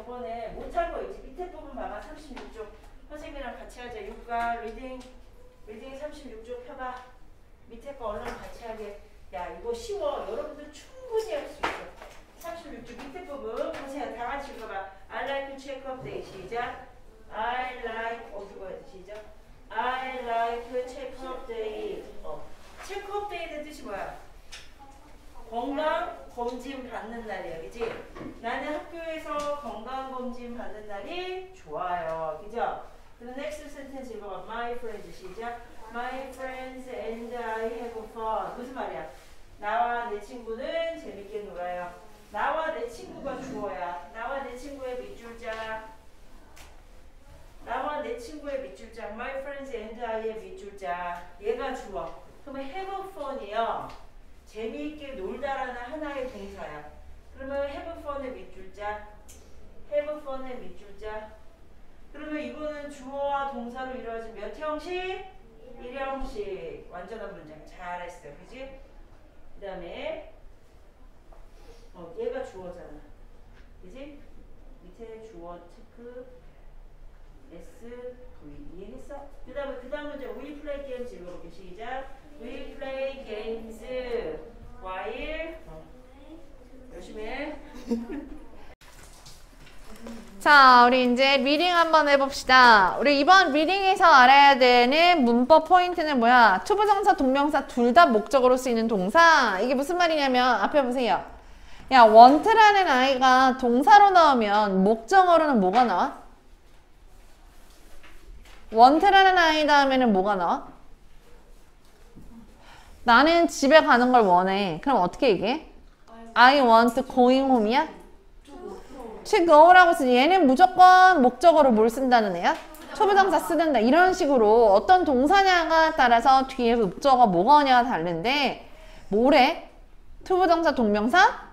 저번에 못한 거 있지. 밑에 부분 봐봐. 삼십육 쪽. 선생님이랑 같이 하자. 육과 리딩, 리딩 삼십육 쪽 펴봐. 밑에 거 얼른 같이 하게. 야, 이거 쉬워. 여러분들 충분히 할 수 있어. 삼십육 쪽 밑에 부분 같이 해. 다 같이 읽어봐. I like to check up day. 시작. I like, 어, 그거 해야지. 시작. I like to check up day. 어. check up day는 뜻이 뭐야? 건강 검진 받는 날이야, 그지? 나는 학교에서 건강 검진 받는 날이 좋아요, 그죠? 그럼 next sentence 읽어봐. My friends, 시작. My friends and I have fun. 무슨 말이야? 나와 내 친구는 재밌게 놀아요. 나와 내 친구가 주어야. 나와 내 친구의 밑줄자. 나와 내 친구의 밑줄자. My friends and I의 밑줄자. 얘가 주어. 그러면 have fun이요. 재미있게 놀다라는 하나의 동사야. 그러면 have fun의 밑줄자, have fun의 밑줄자. 그러면 이거는 주어와 동사로 이루어진 몇 형식? 일형식. 완전한 문장. 잘했어. 그지? 그 다음에 어, 얘가 주어잖아. 그지? 밑에 주어 체크 S, V. 이해했어? 그 다음에 그 다음 문제 We play games 읽어볼게. 시작. We play games while 어. 열심히 해. 자, 우리 이제 리딩 한번 해봅시다. 우리 이번 리딩에서 알아야 되는 문법 포인트는 뭐야? 투부정사, 동명사 둘 다 목적으로 쓰이는 동사. 이게 무슨 말이냐면 앞에 보세요. 야, want라는 아이가 동사로 나오면 목적어로는 뭐가 나와? want라는 아이 다음에는 뭐가 나와? 나는 집에 가는 걸 원해. 그럼 어떻게 얘기해? I want going home이야? to go라고 쓰지. 얘는 무조건 목적어로 뭘 쓴다는 애야? 초부정사 쓰는다. 이런 식으로 어떤 동사냐가 따라서 뒤에 목적어 뭐가 오냐가 다른데 뭐래? 투부정사, 동명사?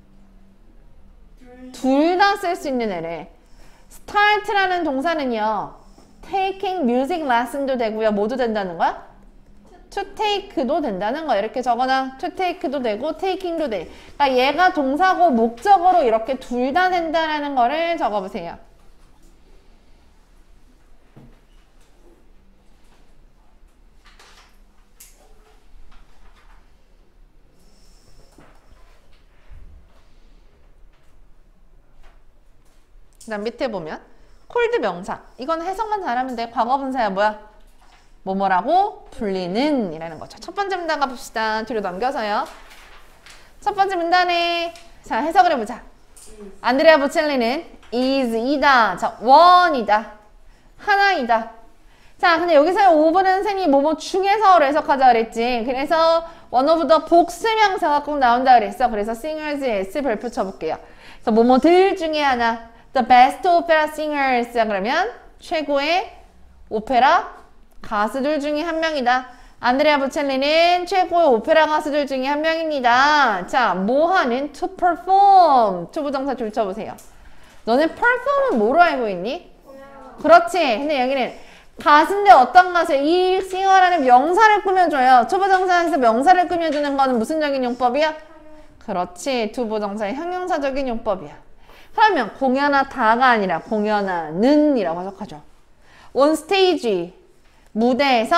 둘 다 쓸 수 있는 애래. start라는 동사는요. taking music lesson도 되고요. 뭐도 된다는 거야? to take도 된다는 거야. 이렇게 적어놔. to take도 되고 taking도 돼. 그러니까 얘가 동사고 목적어로 이렇게 둘 다 된다는 거를 적어보세요. 그 다음 밑에 보면 콜드 명사. 이건 해석만 잘하면 돼. 과거 분사야 뭐야? 뭐뭐라고 불리는 이라는 거죠. 첫 번째 문단 가봅시다. 뒤로 넘겨서요. 첫 번째 문단에 자 해석을 해보자. 안드레아 보첼리는 is 이다. 자 one이다. 하나이다. 자 근데 여기서 오 번은 선생님이 뭐뭐 중에서로 해석하자 그랬지. 그래서 one of the 복수명사가 꼭 나온다 그랬어. 그래서 singers의 S 별표 쳐볼게요. 그래서 뭐뭐들 중에 하나 the best opera singers 그러면 최고의 오페라 가수들 중에 한 명이다. 안드레아 보첼리는 최고의 오페라 가수들 중에 한 명입니다. 자, 뭐 하는? to perform. 투부정사 줄 쳐보세요. 너네 perform은 뭐로 알고 있니? 그렇지. 근데 여기는 가수인데 어떤 가수? 이 싱어라는 명사를 꾸며줘요. 투부정사에서 명사를 꾸며주는 거는 무슨 적인 용법이야? 그렇지. 투부정사의 형용사적인 용법이야. 그러면 공연하다가 아니라 공연하는 이라고 해석하죠. on stage. 무대에서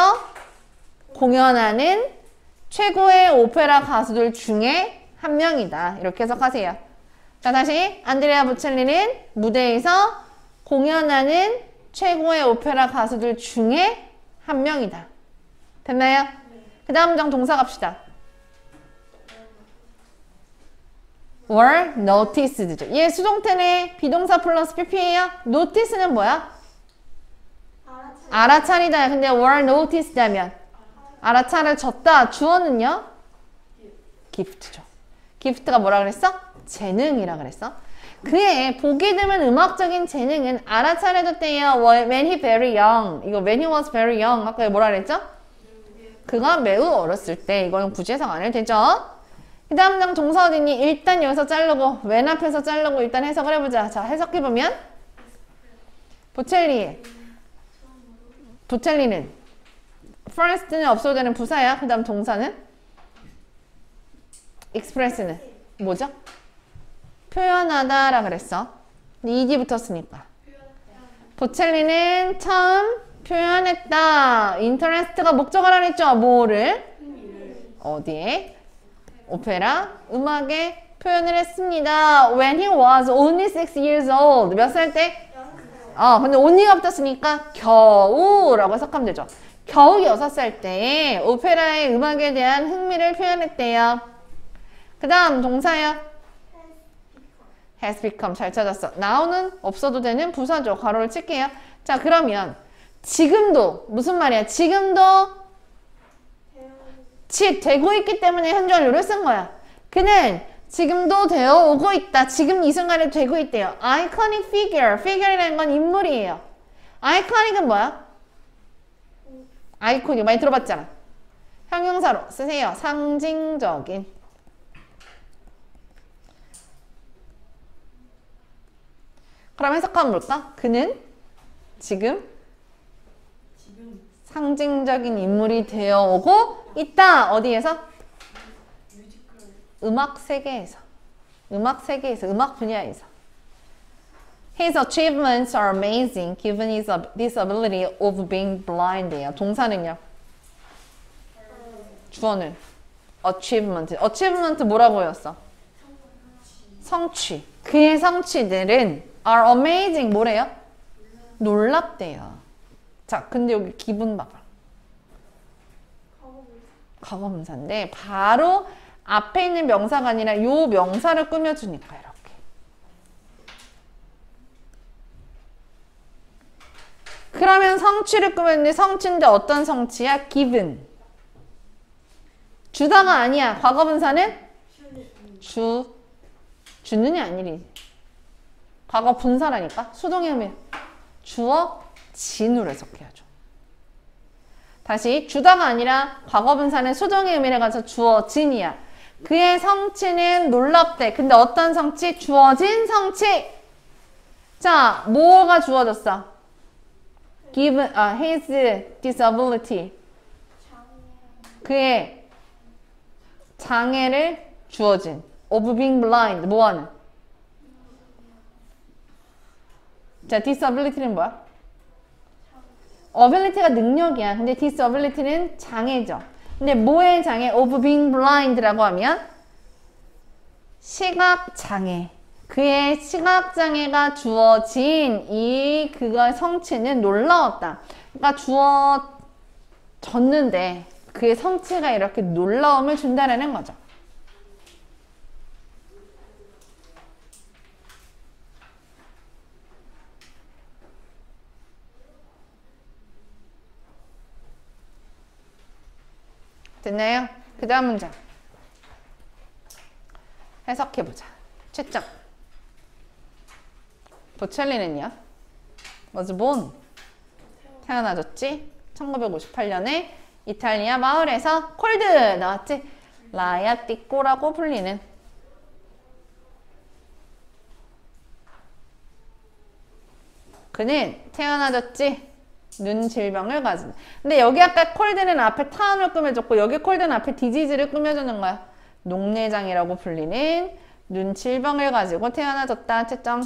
공연하는 최고의 오페라 가수들 중에 한 명이다. 이렇게 해석하세요. 자, 다시 안드레아 보첼리는 무대에서 공연하는 최고의 오페라 가수들 중에 한 명이다. 됐나요? 그 다음 문장 동사 갑시다. were noticed죠. 얘 수동태네. 비동사 플러스 pp예요. notice는 뭐야? 알아차리다. 근데 were noticed 하면 알아차려졌다. 주어는요? gift죠. gift가 뭐라 그랬어? 재능이라 그랬어. 그의 보기 드문 음악적인 재능은 알아차려졌대요. when he very young. 이거 when he was very young. 아까 뭐라 그랬죠? 그가 매우 어렸을 때. 이거는 굳이 해석 안 해도 되죠? 그 다음 장 동사 어디니? 일단 여기서 자르고 when 앞에서 자르고 일단 해석을 해보자. 자, 해석해보면 보첼리 보첼리는 first는 없어도 되는 부사야. 그 다음 동사는 express는 뭐죠? 표현하다 라 그랬어. 이디 붙었으니까. 보첼리는 처음 표현했다. interest가 목적어라 했죠. 뭐를? 어디에? 오페라 음악에 표현을 했습니다. When he was only six years old. 몇 살 때? 어, 근데 only가 붙었으니까 겨우라고 해석하면 되죠. 겨우 여섯 살 때 오페라의 음악에 대한 흥미를 표현했대요. 그 다음 동사요. has become. 잘 찾았어. now는 없어도 되는 부사죠. 괄호를 칠게요. 자, 그러면 지금도 무슨 말이야? 지금도 치 되고 있기 때문에 현재 완료를 쓴 거야. 그는 지금도 되어 오고 있다. 지금 이 순간에 되고 있대요. iconic figure. figure이라는 건 인물이에요. iconic은 뭐야? 아이콘이 많이 들어봤잖아. 형용사로 쓰세요. 상징적인. 그럼 해석하면 뭘까? 그는 지금 상징적인 인물이 되어 오고 있다. 어디에서? 음악 세계에서. 음악 세계에서. 음악 분야에서. His achievements are amazing given his disability of being blind예요. 동사는요? 주어는 achievement. achievement 뭐라고 했어? 성취. 그의 성취들은 are amazing 뭐래요? 놀랍대요. 자, 근데 여기 기분 봐봐. 과거분사인데 바로 앞에 있는 명사가 아니라 요 명사를 꾸며주니까 이렇게. 그러면 성취를 꾸몄는데 성취인데 어떤 성취야? given. 주다가 아니야. 과거분사는 주. 주는이 아니지. 과거분사라니까. 수동의 의미. 주어 진으로 해석해야죠. 다시 주다가 아니라 과거분사는 수동의 의미를 가서 주어진이야. 그의 성취는 놀랍대. 근데 어떤 성취? 주어진 성취. 자, 뭐가 주어졌어? Given, 아, his disability. 그의 장애를 주어진. Of being blind. 뭐하는? 자, disability는 뭐야? ability가 능력이야. 근데 disability는 장애죠. 근데 뭐의 장애? Of being blind라고 하면 시각장애. 그의 시각장애가 주어진 이 그거의 성취는 놀라웠다. 그러니까 주어졌는데 그의 성취가 이렇게 놀라움을 준다라는 거죠. 됐나요? 그 다음 문장 해석해보자. 채점. 보첼리는요? was born. 태어나졌지? 천구백오십팔 년에 이탈리아 마을에서 콜드 나왔지? 라야띠꼬라고 불리는 그는 태어나졌지? 눈 질병을 가진. 근데 여기 아까 콜드는 앞에 타운을 꾸며줬고 여기 콜드는 앞에 디지즈를 꾸며주는 거야. 녹내장이라고 불리는 눈 질병을 가지고 태어나졌다. 채점.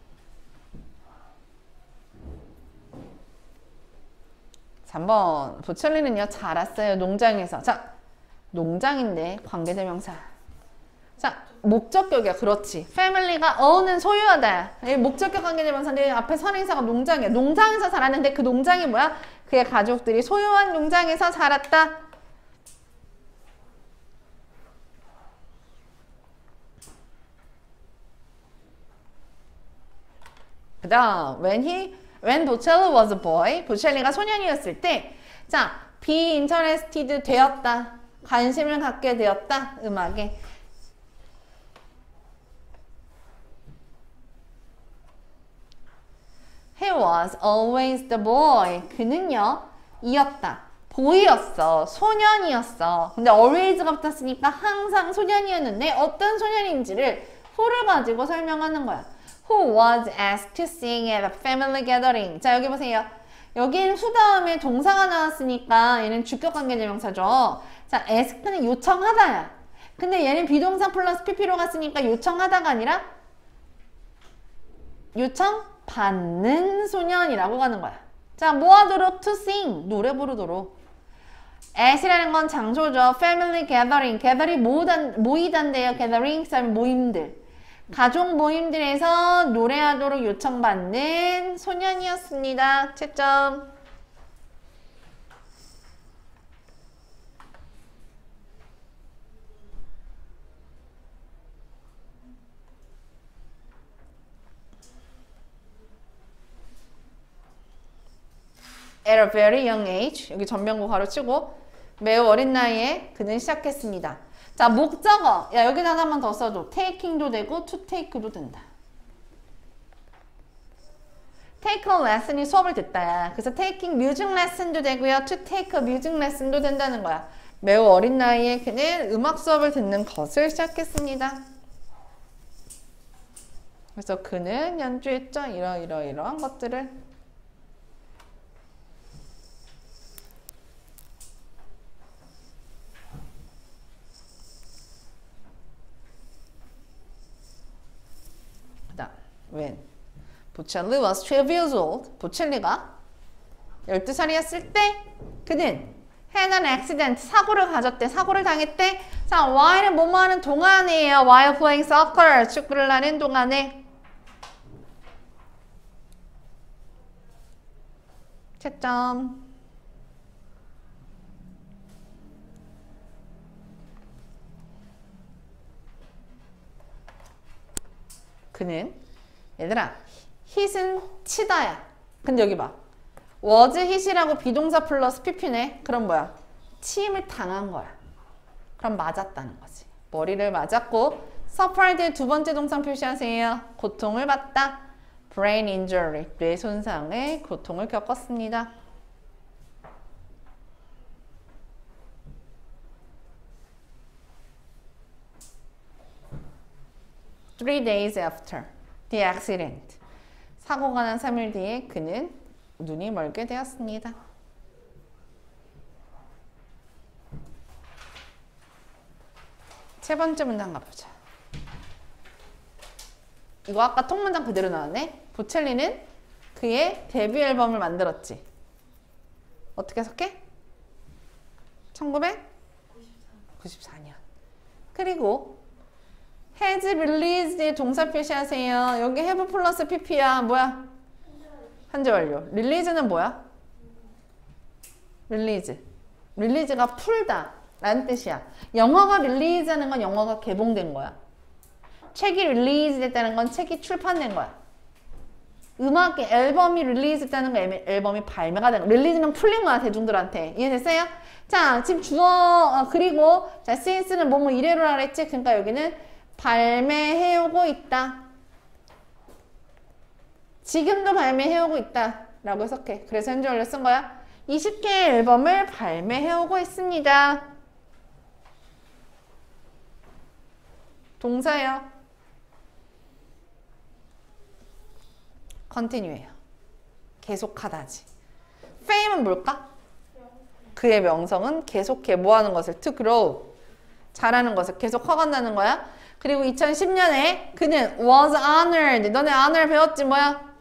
삼 번 보첼리는요 자랐어요. 농장에서. 자, 농장인데 관계대명사. 자, 목적격이야. 그렇지. family가 어는 소유하다. 목적격 관계대명사인데 앞에 선행사가 농장이야. 농장에서 자랐는데 그 농장이 뭐야? 그의 가족들이 소유한 농장에서 자랐다. 그 다음 when he when Bocelli was a boy. 보첼리가 소년이었을 때 자, be interested 되었다. 관심을 갖게 되었다. 음악에. He was always the boy. 그는요, 이었다. 보이였어. 소년이었어. 근데 always가 붙었으니까 항상 소년이었는데 어떤 소년인지를 who를 가지고 설명하는 거야. Who was asked to sing at a family gathering. 자, 여기 보세요. 여기는 who 다음에 동사가 나왔으니까 얘는 주격관계대명사죠. 자, ask는 요청하다야. 근데 얘는 비동사 플러스 pp로 갔으니까 요청하다가 아니라 요청 받는 소년이라고 가는 거야. 자, 뭐 하도록? to sing. 노래 부르도록. at이라는 건 장소죠. family gathering. gathering 모이단, 모이단데요. gathering, 그다음에 모임들. 가족 모임들에서 노래하도록 요청받는 소년이었습니다. 채점. At a very young age, 여기 전명구 가로치고 매우 어린 나이에 그는 시작했습니다. 자, 목적어. 야, 여기다 하나 한 번 더 써줘. taking도 되고 to take도 된다. take a lesson이 수업을 듣다야. 그래서 taking music lesson도 되고요. to take a music lesson도 된다는 거야. 매우 어린 나이에 그는 음악 수업을 듣는 것을 시작했습니다. 그래서 그는 연주했죠. 이러이러 이러한 것들을. when 보첼리 was twelve years old. 보첼리가 열두 살이었을 때 그는 had an accident. 사고를 가졌대. 사고를 당했대. 자, while은 뭐뭐 하는 동안이에요. while playing soccer. 축구를 하는 동안에. 채점. 그는 얘들아, hit은 치다야. 근데 여기 봐. was hit이라고 비동사 플러스 pp네. 그럼 뭐야? 치임을 당한 거야. 그럼 맞았다는 거지. 머리를 맞았고 suffered의 두 번째 동상 표시하세요. 고통을 받다. brain injury, 뇌 손상의 고통을 겪었습니다. Three days after the accident. 사고가 난 삼 일 뒤에 그는 눈이 멀게 되었습니다. 세 번째 문장 가보자. 이거 아까 통문장 그대로 나왔네. 보첼리는 그의 데뷔 앨범을 만들었지. 어떻게 해석해? 천구백구십사 년. 그리고 has released의 동사 표시하세요. 여기 have 플러스 pp야. 뭐야? 현재 완료. release는 뭐야? release. release가 풀다 라는 뜻이야. 영화가 release 하는 건 영화가 개봉된 거야. 책이 release 됐다는 건 책이 출판된 거야. 음악의 앨범이 release 됐다는 건 앨범이 발매가 된 거야. release는 풀린 거야, 대중들한테. 이해됐어요? 자, 지금 주어, 어, 그리고 자, since는 뭐뭐 이래로라 그랬지? 그러니까 여기는 발매해오고 있다. 지금도 발매해오고 있다 라고 해석해. 그래서 현재 완료 쓴 거야. 이십 개의 앨범을 발매해오고 있습니다. 동사예요. continue예요. 계속하다지. fame은 뭘까? 그의 명성은 계속해. 뭐하는 것을? to grow. 잘하는 것을 계속 커간다는 거야. 그리고 이천십 년에 그는 was honored. 너네 honor 배웠지? 뭐야?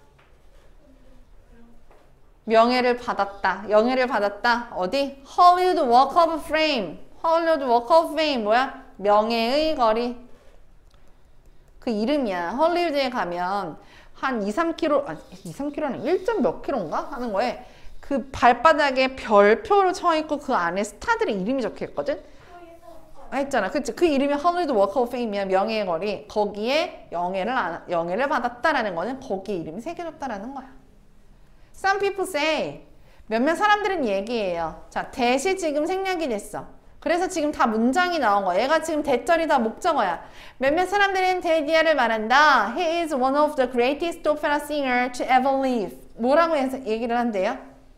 명예를 받았다. 영예를 받았다. 어디? Hollywood Walk of Fame. Hollywood Walk of Fame 뭐야? 명예의 거리. 그 이름이야. 헐리우드에 가면 한 이, 삼 킬로미터, 아니 이, 삼 킬로미터는 일 점 몇 킬로인가? 하는 거에 그 발바닥에 별표로 쳐있고 그 안에 스타들의 이름이 적혀있거든? 했잖아. 그치? 그 이름이 헐리우드 워크 오브 페임이야. 명예의 거리. 거기에 영예를, 안, 영예를 받았다라는 거는 거기에 이름이 새겨졌다라는 거야. Some people say. 몇몇 사람들은 얘기해요. 자, 대시 지금 생략이 됐어. 그래서 지금 다 문장이 나온 거야. 얘가 지금 대절이다 목적어야. 몇몇 사람들은 데디아를 말한다. He is one of the greatest opera singer to ever live. 뭐라고 해서 얘기를 한대요?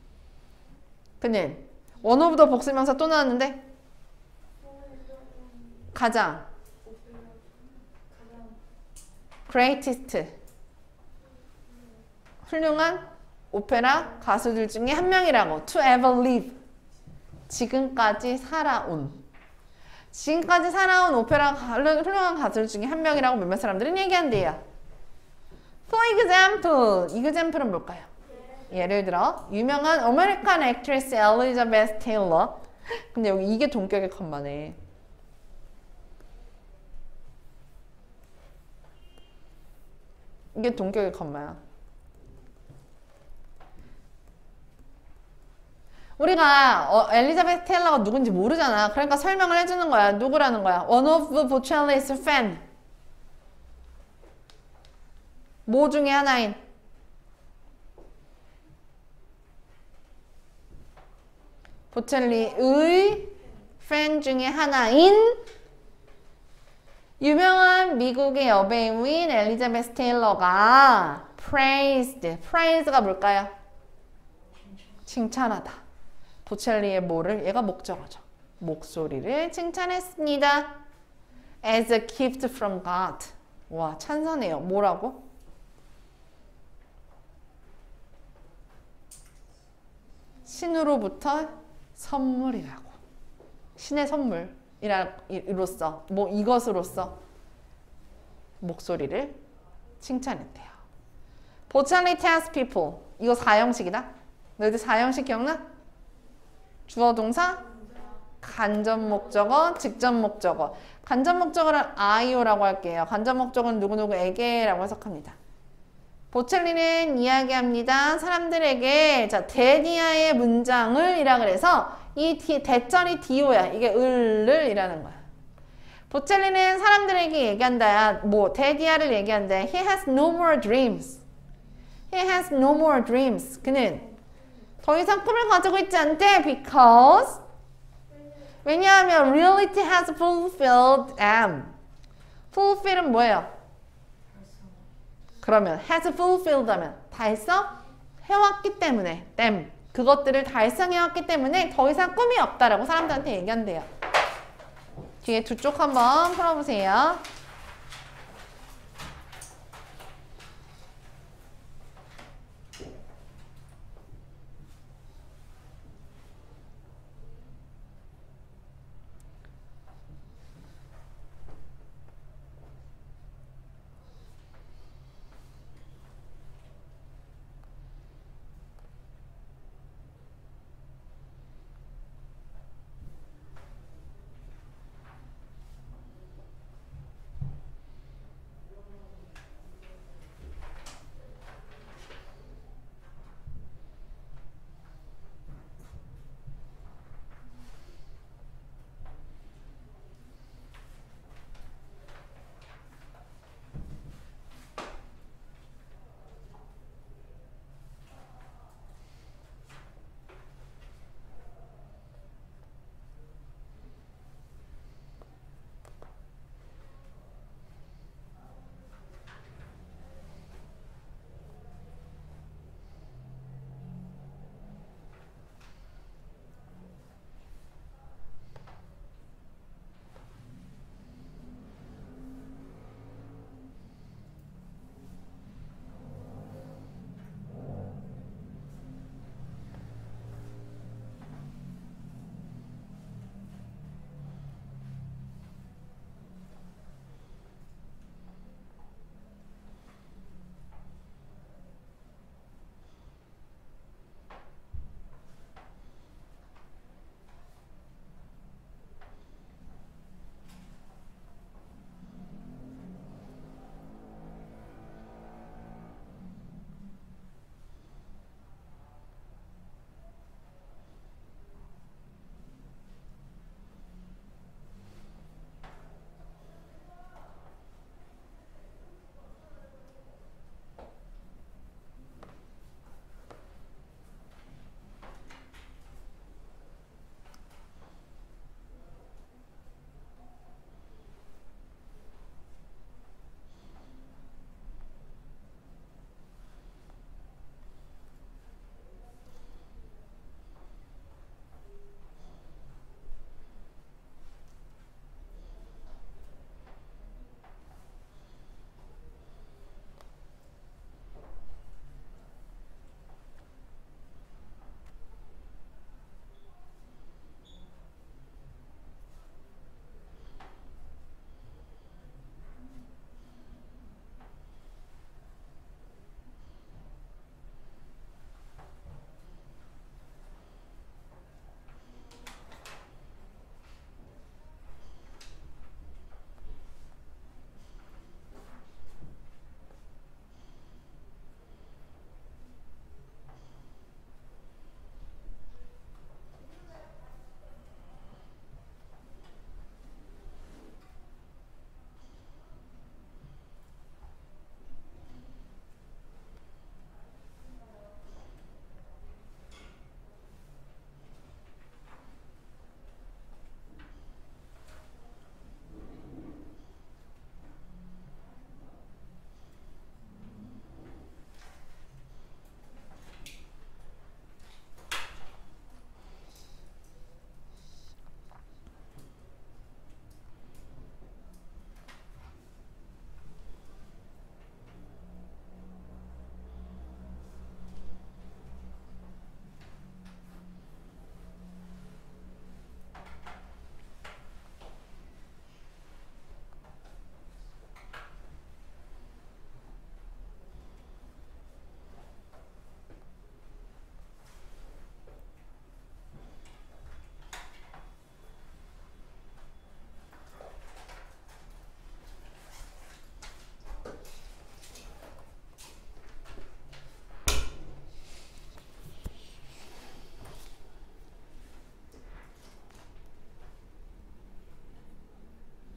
그는 one of the 복수명사 또 나왔는데 가장 greatest 훌륭한 오페라 가수들 중에 한 명이라고. to ever live. 지금까지 살아온 지금까지 살아온 오페라 훌륭한 가수들 중에 한 명이라고 몇몇 사람들은 얘기한대요. For example, example은 뭘까요? 예를 들어 유명한 아메리칸 액트리스 엘리자베스 테일러. 근데 여기 이게 동격의 컴마네. 이게 동격의 컴마야. 우리가 어, 엘리자베스 테일러가 누군지 모르잖아. 그러니까 설명을 해주는 거야. 누구라는 거야? One of Bocelli's fan. 뭐 중에 하나인 보첼리의 팬 중에 하나인 유명한 미국의 여배우인 엘리자베스 테일러가 praised. praise가 뭘까요? 칭찬하다. 보첼리의 뭐를? 얘가 목적어죠. 목소리를 칭찬했습니다. As a gift from God. 와, 찬사네요. 뭐라고? 신으로부터 선물이라고. 신의 선물이로서 뭐 이것으로서 목소리를 칭찬했대요. 보첼리 tells people. 이거 사형식이다. 너희들 사형식 기억나? 주어 동사 간접 목적어, 직접 목적어. 간접 목적어를 I오라고 할게요. 간접 목적어는 누구누구에게라고 해석합니다. 보첼리는 이야기합니다. 사람들에게 자 데디아의 문장을 이라 그래서 이 디, 대절이 디오야. 이게 을을 이라는 거야. 보첼리는 사람들에게 얘기한다. 뭐 데디아를 얘기한다. He has no more dreams. He has no more dreams. 그는 더 이상 꿈을 가지고 있지 않대. Because 왜냐하면 reality has fulfilled them. fulfill은 뭐예요? 그러면 has fulfilled 하면 달성해왔기 때문에 them 그것들을 달성해왔기 때문에 더 이상 꿈이 없다라고 사람들한테 얘기한대요. 뒤에 두 쪽 한번 풀어보세요.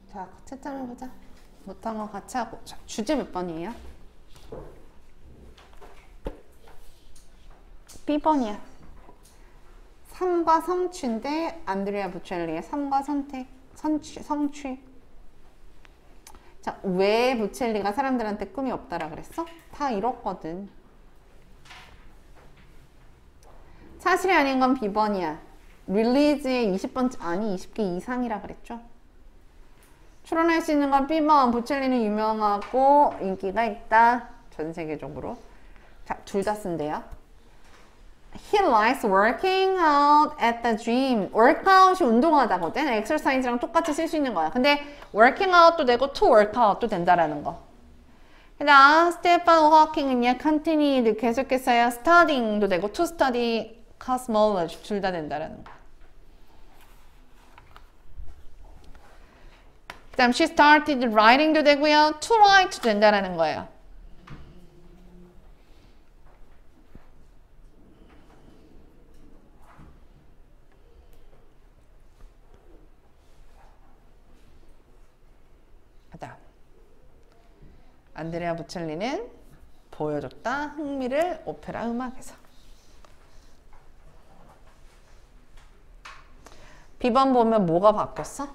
자, 채점 해보자. 못한 거 같이 하고. 자, 주제 몇 번이에요? 비 번이야. 삶과 성취인데 안드레아 보첼리의 삶과 선택, 선취, 성취. 자, 왜 보첼리가 사람들한테 꿈이 없다라 그랬어? 다 이렇거든. 사실이 아닌 건 비 번이야. 릴리즈의 이십 번째, 아니 이십 개 이상이라 그랬죠? 출연할 수 있는 건 비 번. 보첼리는 유명하고 인기가 있다. 전 세계적으로. 자, 둘 다 쓴대요. He likes working out at the gym. workout이 운동하다거든. exercise랑 똑같이 쓸 수 있는 거야. 근데 working out도 되고 to work out도 된다라는 거. 그 다음 스테판 호킹은요, continued 계속해서요, studying도 되고 to study cosmology 둘 다 된다라는 거. 그 다음 she started writing도 되고요, to write도 된다라는 거예요. 안드레아 보첼리는 보여줬다 흥미를 오페라 음악에서. 비 번 보면 뭐가 바뀌었어?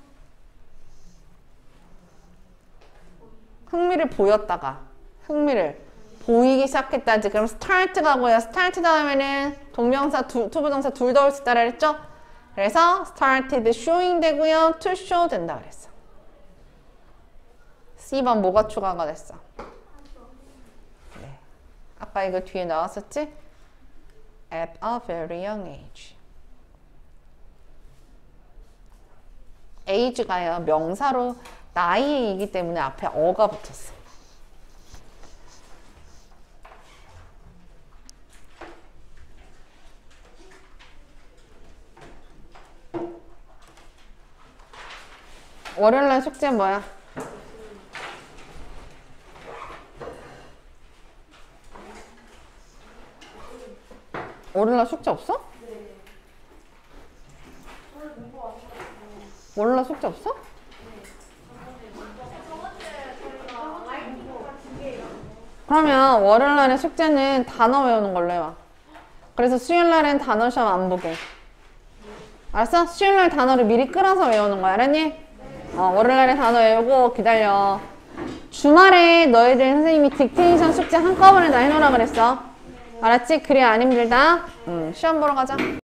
흥미를 보였다가 흥미를 보이기 시작했다지. 그럼 start 가고요. start 다음에는 동명사, 두, 투부정사 둘 다 올 수 있다라 그랬죠? 그래서 started showing 되고요. to show 된다 그랬어. 씨 번 뭐가 추가가 됐어? 네. 아까 이거 뒤에 나왔었지? At a very young age. age가요, 명사로 나이이기 때문에 앞에 어가 붙었어. 월요일날 숙제 뭐야? 월요일날 숙제 없어? 네. 월요일날 숙제 없어? 그러면 월요일날의 숙제는 단어 외우는 걸로 해와. 그래서 수요일날엔 단어 시험 안 보게. 알았어? 수요일날 단어를 미리 끌어서 외우는 거야. 알았니? 어, 월요일날에 단어 외우고 기다려. 주말에 너희들 선생님이 딕테이션 숙제 한꺼번에 다 해놓으라 그랬어. 알았지? 그래야 안 힘들다. 음, 시험 보러 가자.